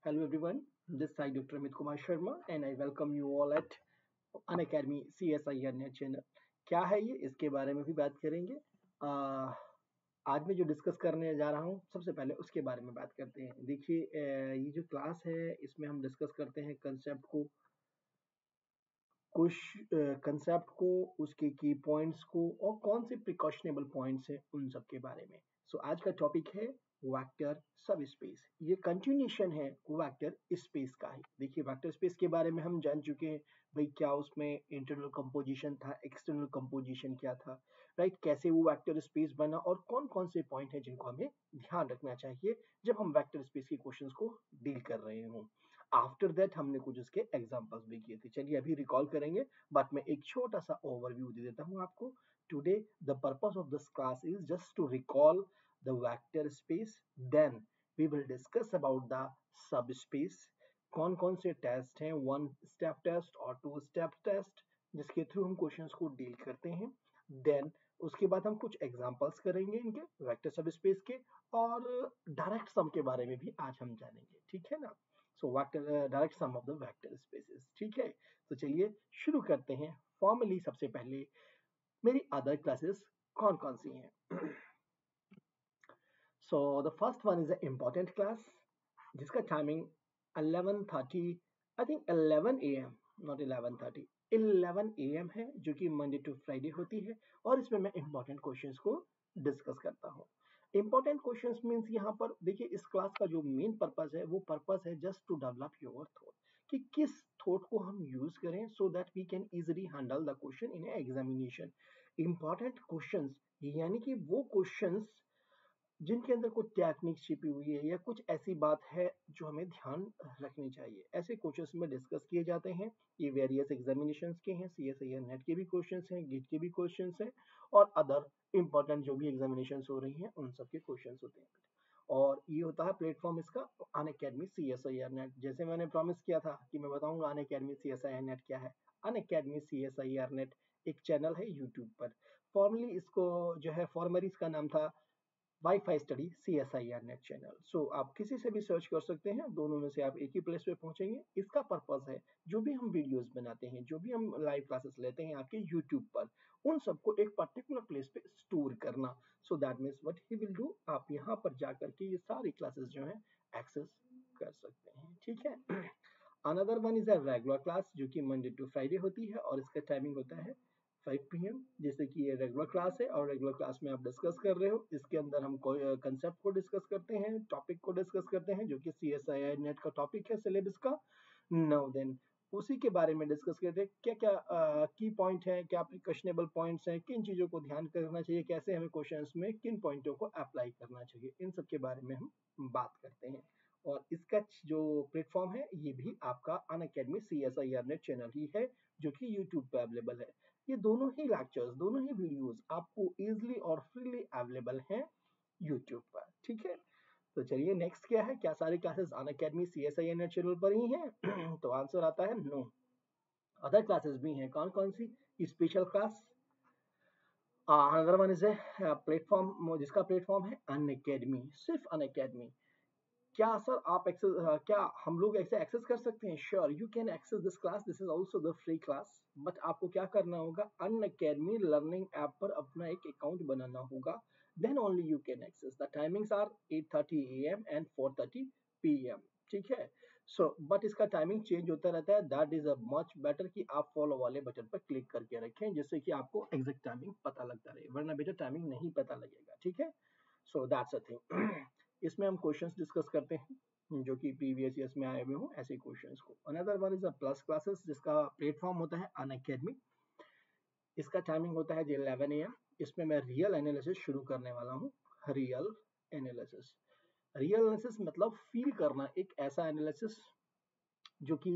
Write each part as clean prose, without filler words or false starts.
Hello everyone, this is Dr. Amit Kumar Sharma and I welcome you all at Unacademy CSIR Net channel. क्या है ये, इसके बारे में भी बात करेंगे। आज मैं जो डिस्कस करने जा रहा हूँ, सबसे पहले उसके बारे में बात करते हैं। देखिए, ये जो क्लास है इसमें हम डिस्कस करते हैं कंसेप्ट को, कुछ कंसेप्ट को, उसके की पॉइंट्स को और कौन से प्रिकॉशनेबल पॉइंट्स हैं उन सब के बारे में। सो आज का टॉपिक है वेक्टर सब स्पेस। ये कंटिन्यूशन है वेक्टर स्पेस का ही। देखिए, वेक्टर स्पेस के बारे में हम जान चुके हैं भाई, क्या उसमें इंटरनल कंपोजिशन था, एक्सटर्नल कंपोजिशन क्या था, राइट, कैसे वो वेक्टर स्पेस बना और कौन कौन से पॉइंट हैं जिनको हमें ध्यान रखना चाहिए जब हम वेक्टर स्पेस के क्वेश्चंस को डील कर रहे हों। आफ्टर दैट हमने कुछ उसके एग्जांपल्स भी किए थे। चलिए अभी रिकॉल करेंगे, बट मैं एक छोटा सा ओवरव्यू दे देता हूँ आपको। Today the purpose of this class is just to recall the vector space, then we will discuss about the subspace. कौन कौन से टेस्ट हैं, वन स्टेप टेस्ट और टू स्टेप टेस्ट, जिसके थ्रू हम क्वेश्चंस को डील करते हैं। देन उसके बाद हम कुछ एग्जांपल्स करेंगे इनके वेक्टर सब स्पेस के, और डायरेक्ट सम के बारे में भी आज हम जानेंगे, ठीक है ना। So vector direct sum of the vector spaces, ठीक है। तो चलिए शुरू करते हैं। फॉर्मली सबसे पहले मेरी अदर क्लासेस कौन कौन सी हैं। So the first one is a important class जिसका timing 11:30, I think 11 AM, not 11:30, 11 AM है, जो कि मंडे टू फ्राइडे होती है। और इसमें मैं इंपॉर्टेंट क्वेश्चंस को डिस्कस करता हूँ। इंपॉर्टेंट क्वेश्चंस मींस यहाँ पर देखिए, इस क्लास का जो मेन पर्पस है वो पर्पस है just to develop your thought, कि किस थॉट को हम यूज करें so that we can easily handle the question in examination. Important questions यानी कि वो क्वेश्चंस जिनके अंदर कुछ टेक्निक छिपी हुई है या कुछ ऐसी बात है जो हमें ध्यान रखनी चाहिए, ऐसे क्वेश्चंस में डिस्कस किए जाते हैं। ये वेरियस एग्जामिनेशंस के हैं, सीएसआईआर नेट के भी क्वेश्चंस हैं, गेट के भी क्वेश्चंस हैं, और अदर इंपॉर्टेंट जो भी एग्जामिनेशंस हो रही हैं उन सब के क्वेश्चंस होते हैं। और ये होता है प्लेटफॉर्म इसका अनअकैडमी सीएसआईआर नेट। जैसे मैंने प्रॉमिस किया था कि मैं बताऊंगा अनअकैडमी सीएसआईआर नेट क्या है। अनअकैडमी सीएसआईआर नेट एक चैनल है यूट्यूब पर। फॉर्मली इसको जो है, फॉर्मली इसका नाम था WiFi study CSIR NET channel. So आप किसी से भी सर्च कर सकते हैं, दोनों में से आप एक ही प्लेस पे पहुंचेंगे। इसका पर्पस है जो भी हम वीडियोस बनाते हैं, जो भी हम लाइव क्लासेस लेते हैं आपके यूट्यूब पर, उन सबको एक पर्टिकुलर प्लेस पे स्टोर करना। So that means what he will do, आप यहाँ पर जाकर के ये सारी क्लासेस जो है एक्सेस कर सकते हैं, ठीक है। Another one is a regular class जो कि मंडे टू फ्राइडे होती है और इसका टाइमिंग होता है 5 PM। जैसे कि ये रेगुलर क्लास है और रेगुलर क्लास में आप डिस्कस कर रहे हो, इसके अंदर हम कंसेप्ट को डिस्कस करते हैं, टॉपिक को डिस्कस करते हैं, जो कि CSIR नेट का टॉपिक है सिलेबस का। नाउ देन उसी के बारे में डिस्कस करते हैं क्या क्या की पॉइंट है, क्या क्वेश्चनेबल पॉइंट्स हैं, किन चीज़ों को ध्यान करना चाहिए, कैसे हमें क्वेश्चंस में किन पॉइंटों को अप्लाई करना चाहिए, इन सब के बारे में हम बात करते हैं। और इसका जो प्लेटफॉर्म है ये भी आपका अनअकैडमी CSIR नेट चैनल ही है, जो कि यूट्यूब पे अवेलेबल है। ये दोनों ही लेक्चर्स, दोनों ही वीडियोस आपको इजीली और फ्रीली अवेलेबल हैं यूट्यूब पर, ठीक है। तो चलिए नेक्स्ट क्या है, क्या सारी classes Unacademy CSIR NET channel पर ही हैं? तो आंसर आता है नो, अदर क्लासेस भी हैं। कौन कौन सी? Special class, another one is a platform जिसका प्लेटफॉर्म है अनअकैडमी, सिर्फ अनअकैडमी। क्या सर आप एक्सेस, क्या हम लोग ऐसे एक्सेस कर सकते हैं? Sure, you can access this class, this is also the free class. But आपको क्या करना होगा, अनअकैडमी लर्निंग ऐप पर अपना एक अकाउंट बनाना होगा, then only you can access. The timings are 8:30 AM and 4:30 PM, ठीक है। सो बट इसका टाइमिंग चेंज होता रहता है, that is a much better कि आप फॉलो वाले बटन पर क्लिक करके रखें, जिससे कि आपको एग्जैक्ट टाइमिंग पता लगता रहे, वरना बेटा टाइमिंग नहीं पता लगेगा, ठीक है। So that's a thing. इसमें हम क्वेश्चंस डिस्कस करते हैं जो कि प्रीवियस ईयर्स में आए हुए हों, ऐसे क्वेश्चंस को। Another one is a plus classes जिसका प्लेटफॉर्म होता है अनअकैडमी। इसका टाइमिंग होता है 11 AM। इसमें मैं रियल एनालिसिस शुरू करने वाला हूँ। रियल एनालिसिस, रियल एनालिसिस मतलब फील करना, एक ऐसा एनालिसिस जो कि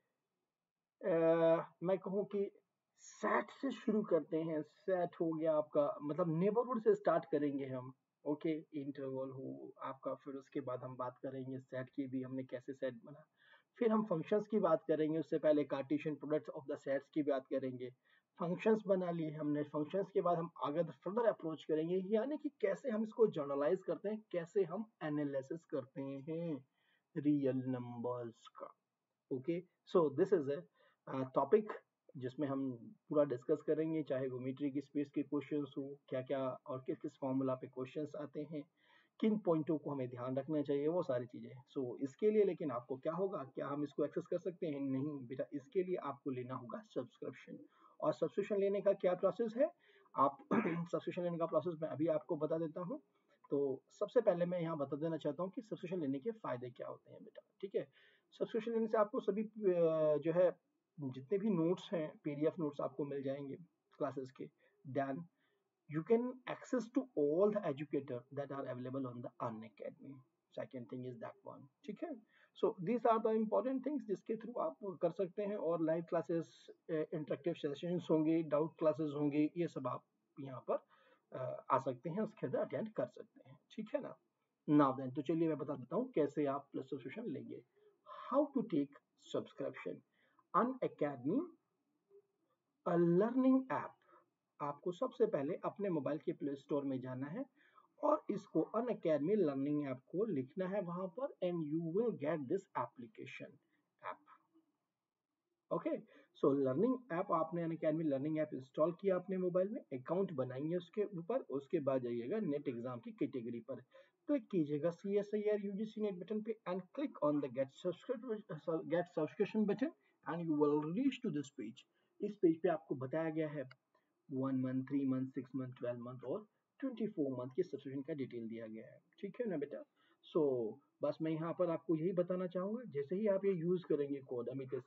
मैं कहूँ कि सेट से शुरू करते हैं। सेट हो गया आपका, मतलब नेबरहुड से स्टार्ट करेंगे हम, ओके। इंटरवल हो आपका, फिर उसके बाद हम बात करेंगे सेट की भी, हमने कैसे सेट बना। फिर हम फंक्शंस की बात करेंगे, उससे पहले Cartesian products of the sets की बात करेंगे। फंक्शंस बना लिए हमने, फंक्शंस के बाद हम आगे फर्दर अप्रोच करेंगे, यानी कि कैसे हम इसको जर्नलाइज करते हैं, कैसे हम एनालिसिस करते हैं, रियल नंबर्स का। Okay, so this is a topic जिसमें हम पूरा डिस्कस करेंगे, चाहे वोमेट्री की स्पेस के क्वेश्चंस हो, क्या क्या और किस किस फॉर्मूला पे क्वेश्चंस आते हैं, किन पॉइंटों को हमें ध्यान रखना चाहिए, वो सारी चीजें। सो इसके लिए लेकिन आपको क्या होगा, क्या हम इसको एक्सेस कर सकते हैं? नहीं बेटा, इसके लिए आपको लेना होगा सब्सक्रिप्शन। और सब्सक्रिप्शन लेने का क्या प्रोसेस है, आप सब्सक्रिप्शन लेने का प्रोसेस मैं अभी आपको बता देता हूँ। तो सबसे पहले मैं यहाँ बता देना चाहता हूँ कि सब्सक्रिप्शन लेने के फायदे क्या होते हैं बेटा, ठीक है। सब्सक्रिप्शन लेने से आपको सभी जो है जितने भी नोट्स हैं, पीडीएफ नोट्स आपको मिल जाएंगे क्लासेस के। Then you can access to all the educator that are available on the Unacademy. Second thing is that one, ठीक है। So these are the important things जिसके थ्रू आप कर सकते हैं, और लाइव क्लासेस, इंटरेक्टिव सेशंस होंगे, डाउट क्लासेस होंगे, ये सब आप यहाँ पर आ सकते हैं, उसके अंदर अटेंड कर सकते हैं, ठीक है ना। नाउ देन, तो चलिए मैं बता देता हूँ कैसे आप प्लस सब्सक्रिप्शन लेंगे। How to take subscription Unacademy, a learning app. आपको सबसे पहले अपने मोबाइल के प्ले स्टोर में जाना है और इसको अन अकेडमी लर्निंग ऐप को लिखना है वहां पर, and you will get this application app. Okay, so learning app, आपने Unacademy learning app install किया अपने मोबाइल में, अकाउंट बनाएंगे उसके ऊपर, उसके बाद जाइएगा नेट एग्जाम की कैटेगरी पर, क्लिक कीजिएगा CSIR UGC नेट बटन पे and click on the get subscription button and you will reach to this page. इस पेज पे आपको बताया गया है 1 मंथ, 3 मंथ, 6 मंथ, 12 मंथ और 24 मंथ की सब्सक्रिप्शन का डिटेल दिया गया है, ठीक है ना बेटा। सो बस मैं यहाँ पर आपको यही बताना चाहूंगा, जैसे ही आप ये यूज करेंगे कोड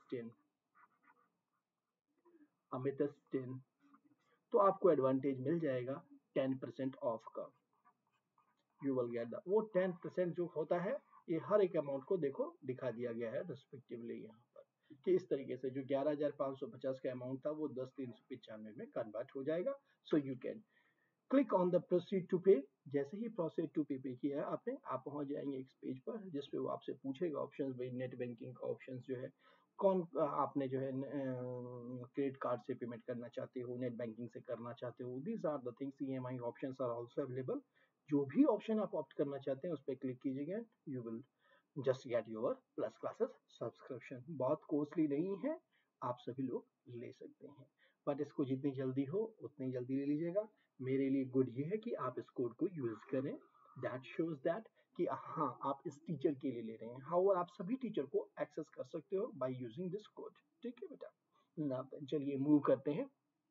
अमितस10, तो आपको एडवांटेज मिल जाएगा 10% ऑफ का। यू विल गेट द, वो 10% जो होता है, ये हर एक अमाउंट को देखो दिखा दिया गया है रिस्पेक्टिवली यहाँ पर, कि इस तरीके से जो 11,550 का अमाउंट था वो 10,395 में कन्वर्ट हो जाएगा। So you can click on the proceed to pay. जैसे ही प्रोसीड टू पे किया है आपने, आप पहुंच जाएंगे एक पेज पर जिसपे वो आपसे पूछेगा ऑप्शंस, भाई नेट बैंकिंग का ऑप्शंस जो है, कौन आपने जो है क्रेडिट कार्ड से पेमेंट करना चाहते हो, नेट बैंकिंग से करना चाहते हो, these are the things, EMI options are also available. जो भी ऑप्शन आप ऑप्ट करना चाहते हैं उस पर क्लिक कीजिएगा, you will just get your plus classes subscription. बहुत कॉस्टली नहीं है, आप सभी लोग ले सकते हैं, बट इसको जितनी जल्दी हो उतनी जल्दी ले लीजिएगा। मेरे लिए गुड ये है कि आप इस कोड को यूज करें, दैट शोज दैट कि हाँ आप इस टीचर के लिए ले रहे हैं। हाँ, और आप सभी टीचर को एक्सेस कर सकते हो बाय यूजिंग दिस कोड, ठीक है बेटा ना। चलिए मूव करते हैं।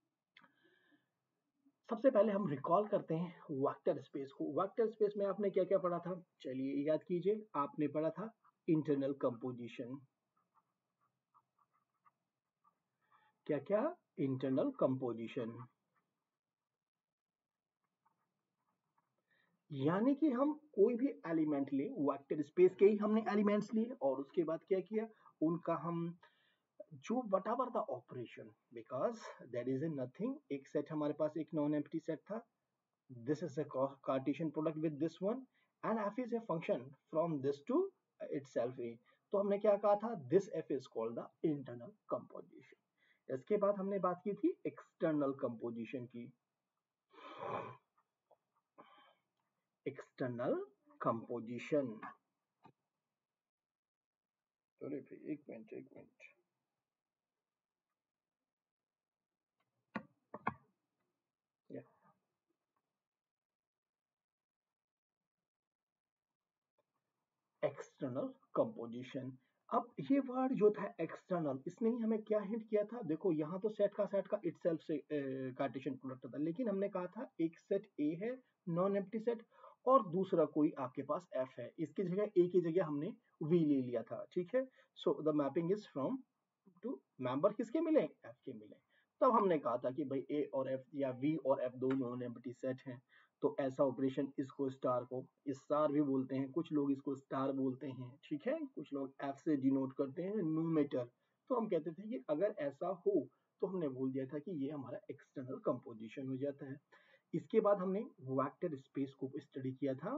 सबसे पहले हम रिकॉल करते हैं वेक्टर स्पेस को। वेक्टर स्पेस में आपने क्या क्या पढ़ा था, चलिए याद कीजिए। आपने पढ़ा था इंटरनल कंपोजिशन, क्या क्या, इंटरनल कंपोजिशन, यानी कि हम कोई भी एलिमेंट ले, वेक्टर स्पेस के ही हमने एलिमेंट्स लिए और उसके बाद क्या किया, उनका हम जो whatever the operation, because there is a nothing, एक सेट हमारे पास एक नॉन एम्प्टी सेट था, this is a Cartesian product with this one and f is a function from this to itself a। तो हमने क्या कहा था, this f is called the internal composition। इसके बाद हमने बात की थी एक्सटर्नल कंपोजिशन की। एक्सटर्नल कंपोजिशन, चलिए फिर एक मिनट, एक्सटर्नल कंपोजिशन। अब ये वर्ड जो था एक्सटर्नल, इसने ही हमें क्या हिंट किया था, देखो यहाँ तो सेट का इटसेल्फ से कार्टेशियन प्रोडक्ट था, लेकिन हमने कहा था एक सेट ए है नॉन एम्प्टी सेट और दूसरा कोई आपके पास एफ है, इसकी जगह ए की जगह हमने वी ले लिया था, ठीक है। So the mapping is from to, member किसके मिले, एफ के मिले। तब हमने कहा था कि भाई ए और एफ या वी और एफ दो नॉन एम्प्टी सेट हैं, तो ऐसा ऑपरेशन, इसको स्टार को स्टार भी बोलते हैं, कुछ लोग इसको स्टार बोलते हैं, ठीक है, कुछ लोग एफ से डिनोट करते हैं न्यूमेटर। तो हम कहते थे कि अगर ऐसा हो तो हमने बोल दिया था कि ये हमारा एक्सटर्नल कंपोजिशन हो जाता है। इसके बाद हमने वेक्टर स्पेस को स्टडी किया था।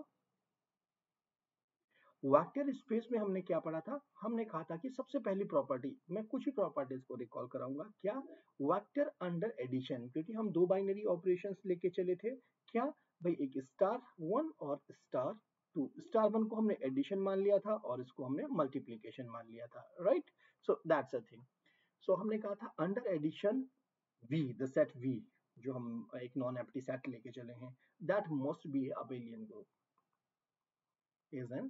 वेक्टर स्पेस में हमने क्या पढ़ा था, हमने कहा था कि सबसे पहली प्रॉपर्टी, मैं कुछ ही प्रॉपर्टीज को रिकॉल कराऊंगा, क्या, वेक्टर अंडर एडिशन, क्योंकि हम दो बाइनरी ऑपरेशंस लेके चले थे, क्या भाई, एक स्टार वन और स्टार टू, स्टार वन को हमने एडिशन मान लिया था और इसको हमने मल्टीप्लीकेशन मान लिया था, right. So that's a thing. So हमने कहा था under addition V, the set V, जो हम एक नॉन एम्प्टी सेट लेके चले हैं, that must be abelian group, is an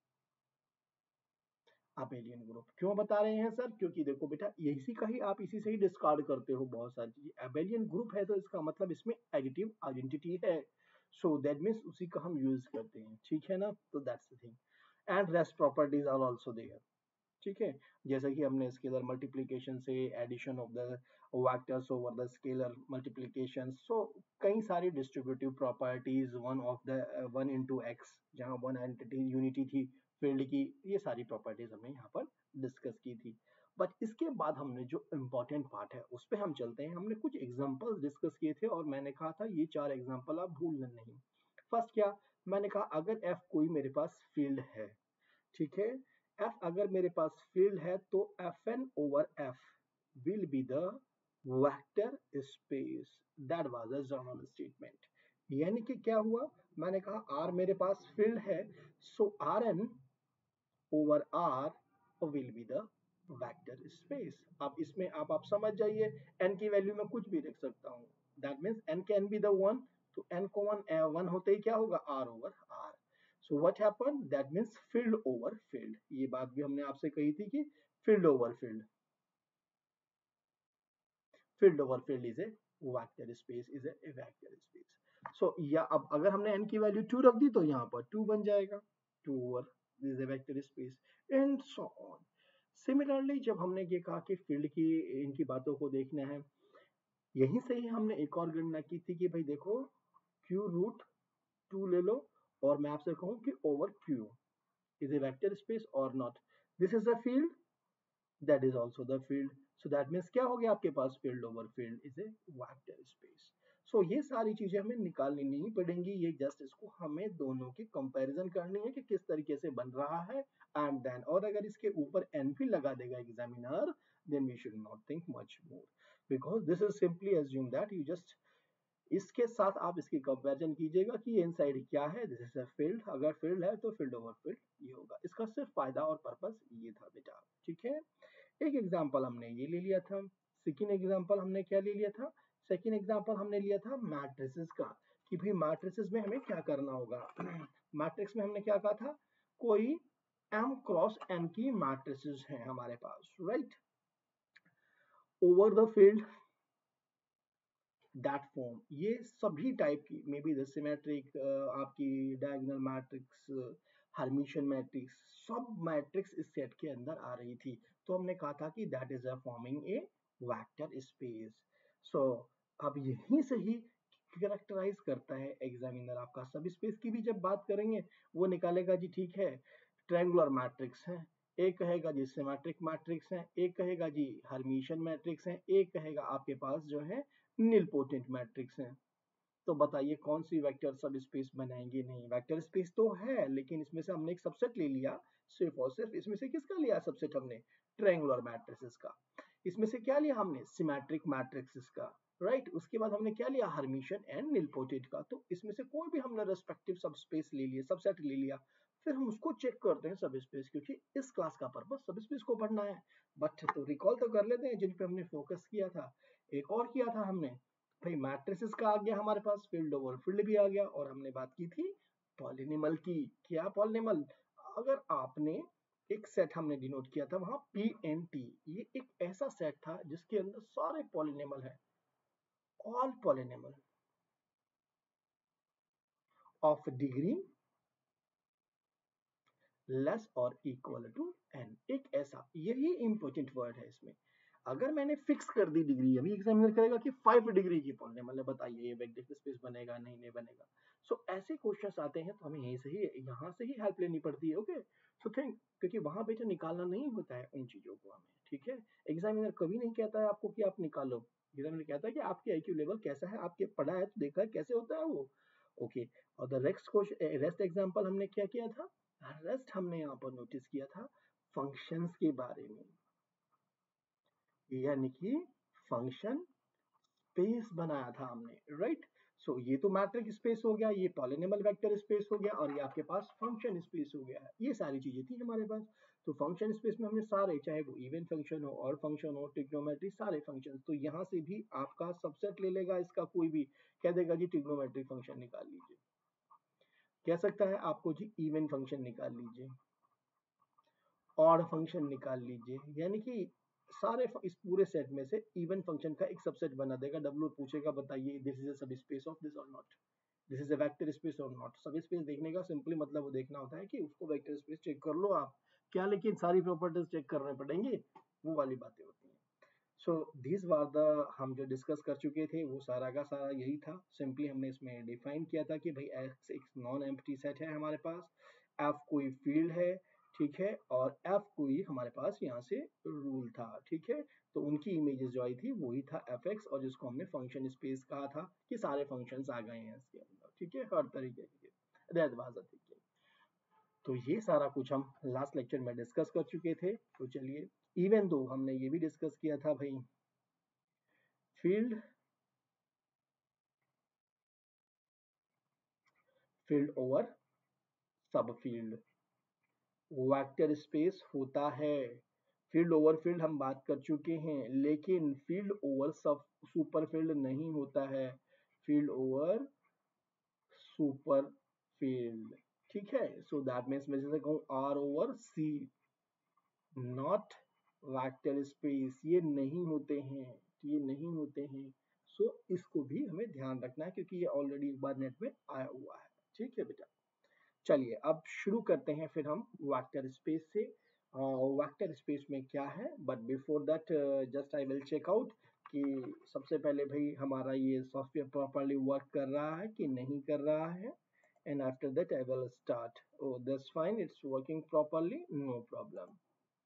abelian group. क्यों बता रहे हैं सर? क्योंकि देखो बेटा, इसी का ही आप इसी से ही डिस्कार्ड करते हो बहुत सारी चीजें। अबेलियन ग्रुप है तो इसका मतलब इसमें एडिटिव आइडेंटिटी है, सो दैट मीन्स उसी का हम यूज करते हैं, ठीक है ना। तो that's the thing. And rest properties are also there, ठीक है। जैसे कि हमने स्केलर मल्टीप्लिकेशन से addition of the vectors over the scalar multiplication, so कई सारी distributive properties, one of the one into x, जहां वन एंटिटी यूनिटी थी फील्ड की, ये सारी प्रॉपर्टीज हमने यहाँ पर डिस्कस की थी। बट इसके बाद हमने जो इम्पोर्टेंट पार्ट है उस पर हम चलते हैं। हमने कुछ एग्जाम्पल्स डिस्कस किए थे और मैंने कहा था ये 4 एग्जाम्पल आप भूलना नहीं। फर्स्ट क्या, मैंने कहा अगर एफ कोई मेरे पास फील्ड है, ठीक है, एफ अगर मेरे पास फील्ड है तो F N over F will be the vector space. That was a general statement. यानी कि क्या हुआ, मैंने कहा आर मेरे पास फील्ड है, so R N over R will be the vector space. अब इसमें आप समझ जाइए, एन की वैल्यू में कुछ भी रख सकता हूं, that means N can be the one, तो एन को वन होते ही क्या होगा, R over R. So what happen, that means field over field. ये बात भी हमने आपसे कही थी कि field over field, field over field is a vector space, is a vector space. So या अब अगर हमने n की वैल्यू 2 रख दी तो यहाँ पर 2 बन जाएगा, 2 over is a vector space, and so on. Similarly जब हमने ये कहा कि फील्ड की इनकी बातों को देखना है, यहीं से ही हमने एक और गणना की थी कि भाई देखो q रूट 2 ले लो और मैं आपसे कहूं कि over q is a vector space or not. This is a field, that is also the field. So that means क्या हो गया आपके पास, field over field is a vector space. So ये सारी चीजें हमें निकालनी नहीं पड़ेंगी, ये जस्ट इसको हमें दोनों की कंपैरिजन करनी है कि किस तरीके से बन रहा है, एंड देन और अगर इसके ऊपर एन भी लगा देगा examiner, then we should not think much more, because this is simply assume that you just इसके साथ आप इसकी कंपैरिजन कीजिएगा कि ये इनसाइड क्या है, दिस इज अ फील्ड, अगर फील्ड है तो फील्ड ओवर फील्ड ये होगा। इसका सिर्फ फायदा और पर्पस ये था बेटा, ठीक है। एक एग्जांपल हमने ये ले लिया था। सेकंड एग्जांपल हमने क्या ले लिया था, सेकंड एग्जांपल हमने लिया था मैट्रिसेस का, कि भाई मैट्रिसेस में हमें क्या करना होगा। मैट्रिक्स में हमने क्या कहा था, कोई m क्रॉस n की मैट्रिसेस हैं हमारे पास, right, over the field that form, ये सभी टाइप की, मे बी द सिमेट्रिक, आपकी डायगोनल मैट्रिक्स, हर्मिशियन मैट्रिक्स, सब मैट्रिक्स इस सेट के अंदर आ रही थी। तो हमने कहा था कि that is a forming a vector space. So अब यहीं से ही कैरेक्टराइज करता है एग्जामिनर आपका। सब स्पेस की भी जब बात करेंगे वो निकालेगा जी, ठीक है, ट्रायंगुलर मैट्रिक्स है, एक कहेगा जी सिमेट्रिक मैट्रिक्स है, एक कहेगा जी हर्मिशियन मैट्रिक्स है, एक कहेगा आपके पास जो है निलपोटेंट मैट्रिक्स है। तो बताइए कौन सी वेक्टर सब स्पेस बनाएंगे? नहीं, वेक्टर स्पेस तो है लेकिन इसमें से हमने एक सबसेट ले लिया, सिर्फ और सिर्फ इसमें से किसका लिया सबसेट हमने, ट्रायंगुलर मैट्रिसेस का। इसमें से क्या लिया हमने, सिमेट्रिक मैट्रिक्स का, राइट। उसके बाद हमने क्या लिया, हर्मिशियन एंड निलपोटेंट का। तो इसमें से कोई भी हमने रेस्पेक्टिव सब स्पेस ले लिया, सबसेट ले लिया, फिर हम उसको चेक करते हैं सब स्पेस, क्योंकि इस क्लास का पर्पस सब स्पेस को पढ़ना है। बट तो रिकॉल तो कर लेते हैं जिन पे हमने फोकस किया था। एक और किया था हमने, भाई मैट्रिसेस का आ गया हमारे पास, फील्ड ओवर फील्ड भी आ गया, और हमने बात की थी पॉलिनॉमियल की। क्या पॉलिनॉमियल, अगर आपने एक सेट हमने डिनोट किया था वहां पी एन टी, ये एक ऐसा सेट था जिसके अंदर सारे पॉलिनॉमियल है, all polynomial of degree less और इक्वल टू एन, एक ऐसा, यही इंपॉर्टेंट वर्ड है इसमें। अगर मैंने फिक्स कर दी डिग्री, अभी एग्जामिनर करेगा कि 5 डिग्री की पॉलिनॉमियल है, बताइए ये वेक्टर स्पेस बनेगा, नहीं नहीं बनेगा। सो ऐसे क्वेश्चंस आते हैं तो हमें यहीं से ही, यहाँ से ही हेल्प लेनी पड़ती है, ओके। सो थिंक, क्योंकि वहां पे जो निकालना नहीं होता है उन चीजों को हमें, ठीक है। एग्जामिनर कभी नहीं कहता है आपको कि आप निकालो, एग्जामिनर कहता है कि आपके आईक्यू लेवल कैसा है, आपके पढ़ा है तो देखा है कैसे होता है वो, ओके। और the next question, rest example हमने क्या किया था, रेस्ट हमने यहाँ पर नोटिस किया था फंक्शंस के बारे में, यानी कि फंक्शन स्पेस बनाया था हमने, राइट। सो ये तो मैट्रिक स्पेस हो गया, ये पॉलिनॉमियल वेक्टर स्पेस हो गया, और ये आपके पास फंक्शन स्पेस हो गया है। ये सारी चीजें थी हमारे पास। तो फंक्शन स्पेस में हमने सारे, चाहे वो इवन फंक्शन हो और फंक्शन हो, ट्रिग्नोमेट्री, सारे फंक्शन। तो यहाँ से भी आपका सबसेट ले लेगा इसका कोई भी, कह देगा जी ट्रिग्नोमेट्री फंक्शन निकाल लीजिए, कह सकता है आपको जी इवन फंक्शन निकाल लीजिए, ऑड फंक्शन निकाल लीजिए, यानी कि सारे इस पूरे सेट में से इवन फंक्शन का एक सबसेट बना देगा। डब्ल्यू पूछेगा बताइए this is a subspace of this और not, this is a vector space और नॉट। सब स्पेस देखने का सिंपली मतलब वो देखना होता है कि उसको वेक्टर स्पेस चेक कर लो आप, क्या लेकिन सारी प्रॉपर्टीज चेक करने पड़ेंगे, वो वाली बातें होती हैं। सो दिस वार द, हम जो डिस्कस कर चुके थे वो सारा का सारा यही था। सिंपली हमने इसमें डिफाइन किया था कि भाई एक्स एक नॉन एम्प्टी सेट है हमारे पास, एफ कोई फील्ड है, ठीक है, और एफ कोई हमारे पास यहाँ से रूल था, ठीक है। तो उनकी इमेजेस जो आई थी वही था एफ एक्स, और जिसको हमने फंक्शन स्पेस कहा था कि सारे फंक्शंस आ गए हैं इसके अंदर, ठीक है, हर तरीके के। That was the thing. तो ये सारा कुछ हम लास्ट लेक्चर में डिस्कस कर चुके थे। तो चलिए, इवन दो हमने ये भी डिस्कस किया था भाई, field field over subfield vector space होता है। फील्ड ओवर फील्ड हम बात कर चुके हैं, लेकिन field over sub super field नहीं होता है, फील्ड ओवर सुपर फील्ड, ठीक है। सो दैट मीन्स मैं जैसे कहूँ R over C, not vector space, ये नहीं होते हैं, ये नहीं होते हैं। सो इसको भी हमें ध्यान रखना है क्योंकि ये ऑलरेडी एक बार नेट में आया हुआ है, ठीक है बेटा। चलिए अब शुरू करते हैं फिर हम वेक्टर स्पेस से। वेक्टर स्पेस में क्या है, but before that just I will check out कि सबसे पहले भाई हमारा ये सॉफ्टवेयर प्रॉपरली वर्क कर रहा है कि नहीं कर रहा है, and after that I will start. O that's fine, it's working properly, no problem.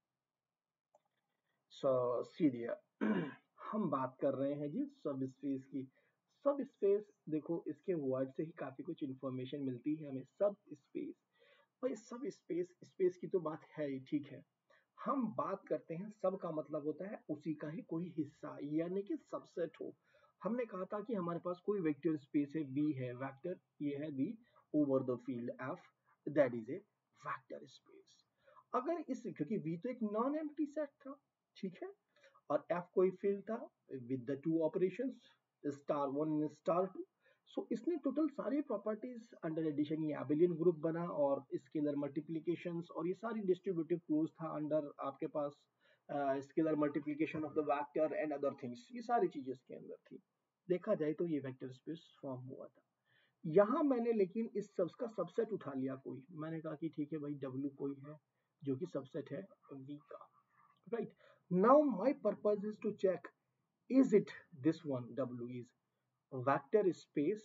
So सीरिया हम बात कर रहे हैं जी सब स्पेस की। सब स्पेस देखो, इसके वर्ड से ही काफी कुछ इंफॉर्मेशन मिलती है हमें। सब स्पेस, भाई सब स्पेस, स्पेस की तो बात है ही, ठीक है। हम बात करते हैं सब का मतलब होता है उसी का ही कोई हिस्सा, यानी कि सबसेट हो। हमने कहा था कि हमारे पास कोई वेक्टर स्पेस है, वी है, वेक्टर ये है V over the field F, that is a vector space. अगर इस, क्योंकि वी तो एक नॉन एम्प्टी सेट था, ठीक है, और एफ कोई फील्ड था with the two operations star one star two. So इसने टोटल सारी प्रॉपर्टीज अंडर एडिशन, ये एबिलियन ग्रुप बना, और स्केलर मल्टीप्लिकेशंस और ये सारी डिस्ट्रीब्यूटिव क्लोज था अंडर आपके पास, scalar multiplication of the vector and other things, ये सारी चीजें इसके अंदर थी। देखा जाए तो ये वेक्टर स्पेस फॉर्म हुआ था। यहाँ मैंने लेकिन इस सब का सबसेट उठा लिया कोई, मैंने कहा कि ठीक है भाई W कोई है जो कि सबसेट है V का, right? Now my purpose is to check, is it this one, W is vector space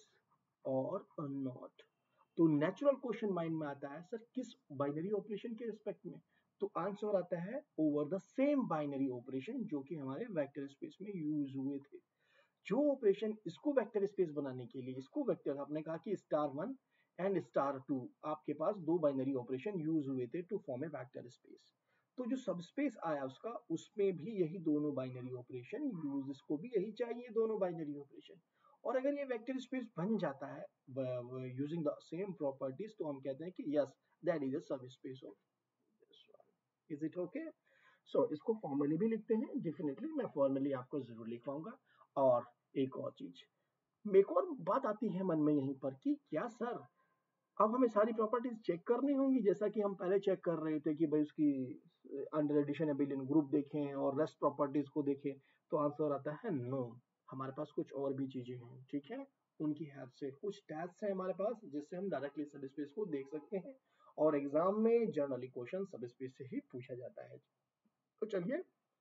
or not? तो नेचुरल क्वेश्चन माइंड में आता है सर किस बाइनरी ऑपरेशन के रिस्पेक्ट में, तो आंसर आता है over the same binary operation जो कि हमारे वेक्टर स्पेस में यूज हुए थे। जो ऑपरेशन इसको वेक्टर स्पेस बनाने के लिए, इसको वेक्टर, आपने कहा कि star one and star two, आपके पास दो बाइनरी ऑपरेशन यूज हुए थे to form a vector space. तो जो सबस्पेस आया उसका, उसमें भी यही दोनों बाइनरी ऑपरेशन यूज, इसको भी यही चाहिए दोनों बाइनरी ऑपरेशन। और अगर ये वेक्टर स्पेस बन जाता है यूजिंग द सेम प्रॉपर्टीज, तो हम कहते हैं कि yes that is a subspace of this one. Is it okay? So इसको फॉर्मली भी लिखते हैं, डेफिनेटली मैं फॉर्मली आपको जरूर लिखवाऊंगा। और एक और चीज, एक और बात आती है मन में यहीं पर कि क्या सर अब हमें सारी प्रॉपर्टीज चेक करनी होंगी, जैसा कि हम पहले चेक कर रहे थे कि भाई उसकी अंडर एडिशन एबिलियन ग्रुप देखें और रेस्ट प्रॉपर्टीज को देखें। तो आंसर आता है नो, हमारे पास कुछ और भी चीजें हैं, ठीक है। उनकी हेल्प से कुछ टैग्स हैं हमारे पास जिससे हम डायरेक्टली सब स्पेस को देख सकते हैं, और एग्जाम में जनरली क्वेश्चन सब स्पेस से ही पूछा जाता है। तो चलिए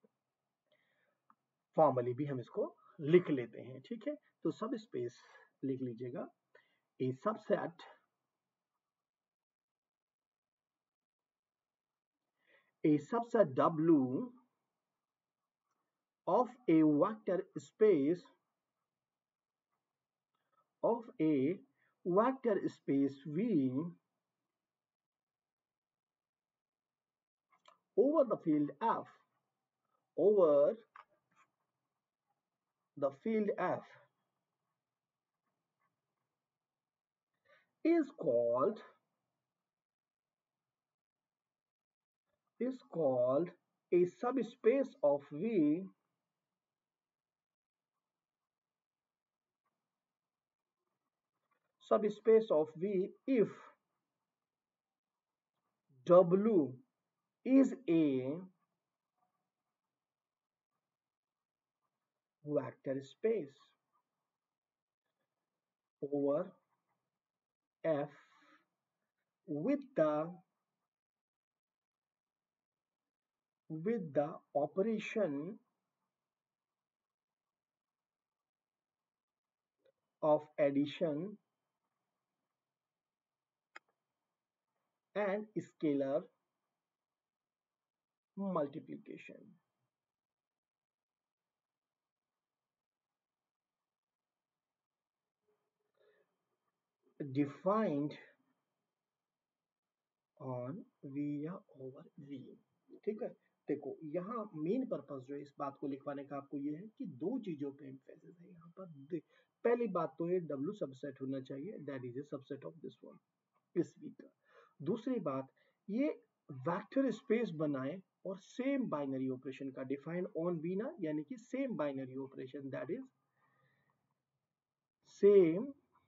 फॉर्मली भी हम इसको लिख लेते हैं, ठीक है। तो सब स्पेस लिख लीजिएगा, a subset, a subset W of a vector space, of a vector space V over the field F, over the field F, is called a subspace of V if W is a vector space over F with the operation of addition and scalar multiplication. Defined on V या over V. ठीक है, देखो यहाँ main purpose जो है इस बात को लिखवाने का आपको ये है कि दो चीजों पे एम्फेसिस है यहाँ पर। पहली बात तो ये डब्ल्यू सबसेट होना चाहिए, that is a subset of this one, इस वी का। दूसरी बात, ये वेक्टर स्पेस बनाए और सेम बाइनरी ऑपरेशन का डिफाइंड ऑन वी ना, यानी कि same binary operation, that is same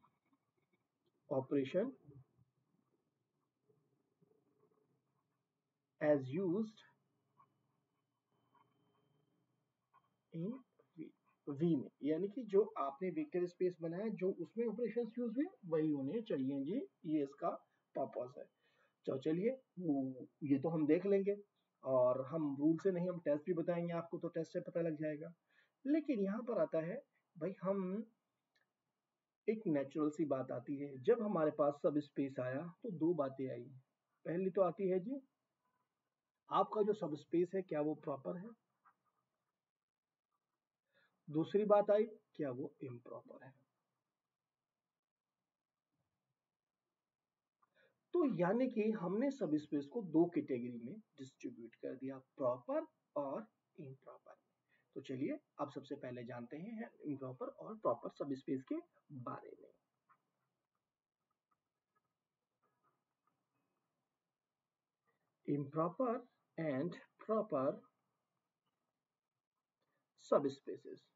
operation as used in V में, यानी कि जो आपने वेक्टर स्पेस बनाया जो उसमें ऑपरेशंस यूज हुए वही होने चाहिए जी, ये इसका पर्पस है। तो चलिए ये तो हम देख लेंगे, और हम रूल से नहीं, हम टेस्ट भी बताएंगे आपको, तो टेस्ट से पता लग जाएगा। लेकिन यहाँ पर आता है भाई, हम एक नेचुरल सी बात आती है, जब हमारे पास सब स्पेस आया तो दो बातें आई। पहली तो आती है जी, आपका जो सब स्पेस है क्या वो प्रॉपर है। दूसरी बात आई, क्या वो इम्प्रॉपर है। तो यानी कि हमने सब स्पेस को दो कैटेगरी में डिस्ट्रीब्यूट कर दिया, प्रॉपर और इम्प्रॉपर। तो चलिए अब सबसे पहले जानते हैं इम्प्रॉपर और प्रॉपर सब स्पेस के बारे में। Improper and proper subspaces.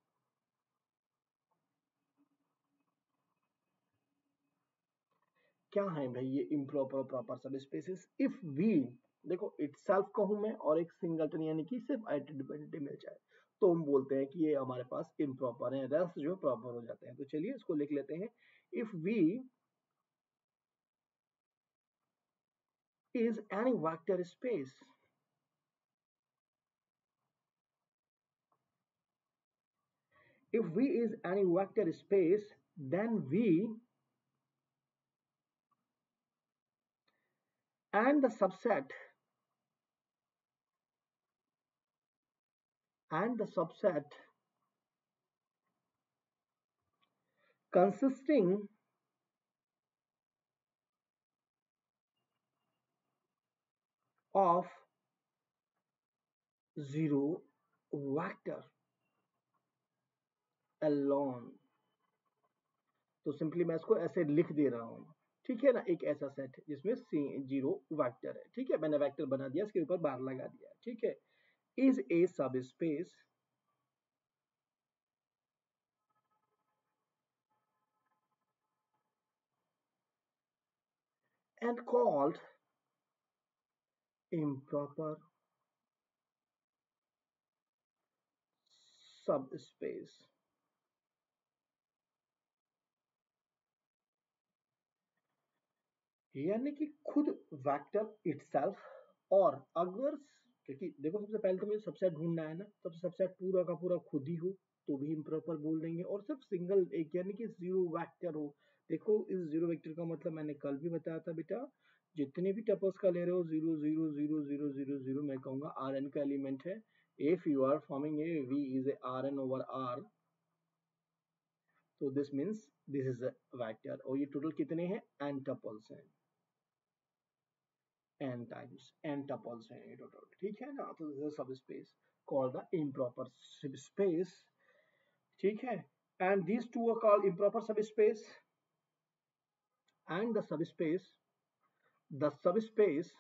क्या है भाई ये इम्प्रॉपर और proper subspaces? If V, देखो इटसेल्फ कहूं मैं और एक सिंगलटन यानी कि सिर्फ आइडेंटिटी मिल जाए तो हम बोलते हैं कि ये हमारे पास इम्प्रॉपर है, रेस्ट जो प्रॉपर हो जाते हैं। तो चलिए इसको लिख लेते हैं। If V is any vector space if V is any vector space, then V and the subset consisting of zero vector alone। तो सिंपली मैं इसको ऐसे लिख दे रहा हूं, ठीक है ना, एक ऐसा सेट है जिसमें जीरो वेक्टर है, ठीक है, मैंने वेक्टर बना दिया, इसके ऊपर बार लगा दिया, ठीक है। Is a subspace and called improper subspace। यानी कि खुद वेक्टर इटसेल्फ, और अगर, क्योंकि देखो सबसे पहले तो मुझे सबसेट ढूंढना है ना, तो सबसेट पूरा का पूरा खुद ही हो तो भी इम्प्रॉपर बोल देंगे, और सिर्फ सिंगल एक यानी कि जीरो वेक्टर हो। देखो इस जीरो वेक्टर का मतलब मैंने कल भी बताया था बेटा, जितने भी टपल्स का ले रहे हो zero zero zero zero zero zero, मैं कहूंगा आर एन का एलिमेंट है। If you are forming a V is a R N over R, तो this means this is a vector, और ये टोटल कितने हैं, एन टपल्स हैं, n times n tuples हैं ये टोटल, ठीक है ना। तो this is subspace called the improper subspace, ठीक है। And these two are called improper subspace and the subspace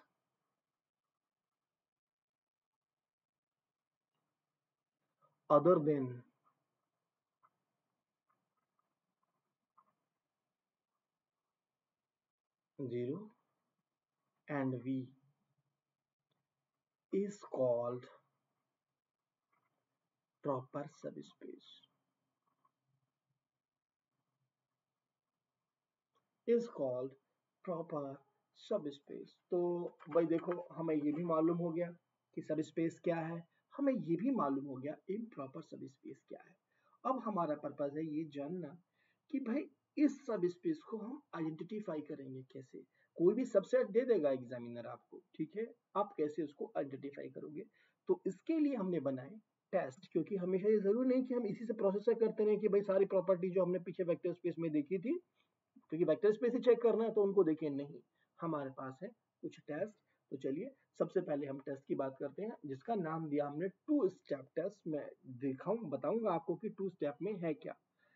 other than 0 and V is called proper subspace. Is called proper subspace. तो भाई देखो, हमें ये भी मालूम हो गया कि सबस्पेस क्या है, हमें ये भी मालूम हो गया इम्प्रॉपर सबस्पेस क्या है। अब हमारा पर्पज है ये जानना कि भाई इस सबस्पेस को हम आइडेंटिफाई करेंगे कैसे। कोई भी सबसेट दे देगा एग्जामिनर आपको, ठीक है, आप कैसे उसको आइडेंटिफाई करोगे। तो इसके लिए हमने बनाए टेस्ट, क्योंकि हमेशा ये जरूरी नहीं कि हम इसी से प्रोसेसर करते रहे कि भाई सारी प्रॉपर्टी जो हमने पीछे वेक्टर स्पेस में देखी थी, क्योंकि वेक्टर स्पेस ही चेक करना है तो उनको देखिए नहीं, हमारे पास है कुछ टेस्ट। तो चलिए सबसे पहले हम टेस्ट की बात करते हैं, जिसका नाम दिया हमने टू स्टेप टेस्ट। मैं दिखाऊं बताऊंगा आपको कि टू स्टेप में है क्या।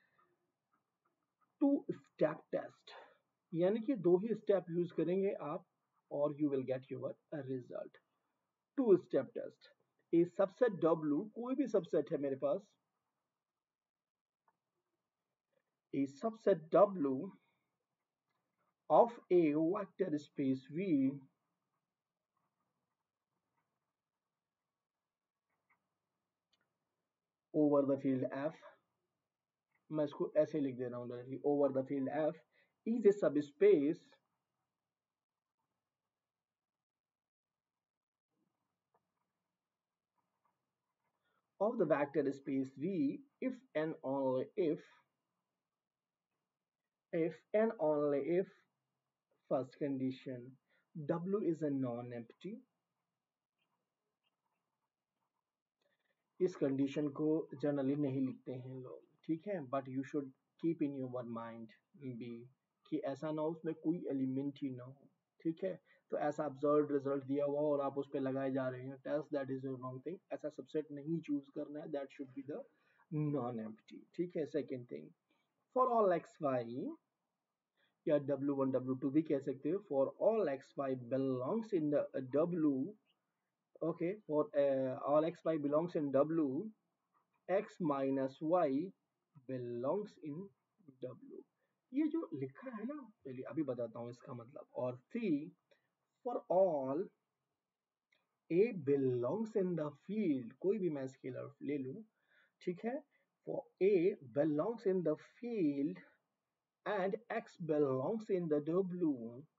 टू स्टेप टेस्ट यानी कि दो ही स्टेप यूज करेंगे आप और you will get your result. Two step test, a subset W, कोई भी सबसेट है मेरे पास, a subset W of a vector space V over the field F, मैं इसको ऐसे लिख दे रहा हूँ directly, over the field F is a subspace of the vector space V if and only if and only if first condition W is a non-empty। इस condition को generally नहीं लिखते हैं लोग, ठीक है, but you should keep in your mind be कि ऐसा ना हो उसमें कोई एलिमेंट ही ना हो, ठीक है। तो ऐसा अब्सर्ड रिजल्ट दिया हुआ और आप उस पर लगाए जा रहे हैं test, that is your wrong thing. ऐसा सबसेट नहीं चूज करना है, that should be the non empty, ठीक है। Second thing, for all x y, या W1 W2 भी कह सकते हो, for all x y belongs in the W, okay, for all x y belongs in W, x minus y belongs in W। ये जो लिखा है ना, चलिए अभी बताता हूँ इसका मतलब। और C, for all A belongs in the field, कोई भी मैं स्केलर ले लूँ, ठीक है, for A belongs in the field and X belongs in the W,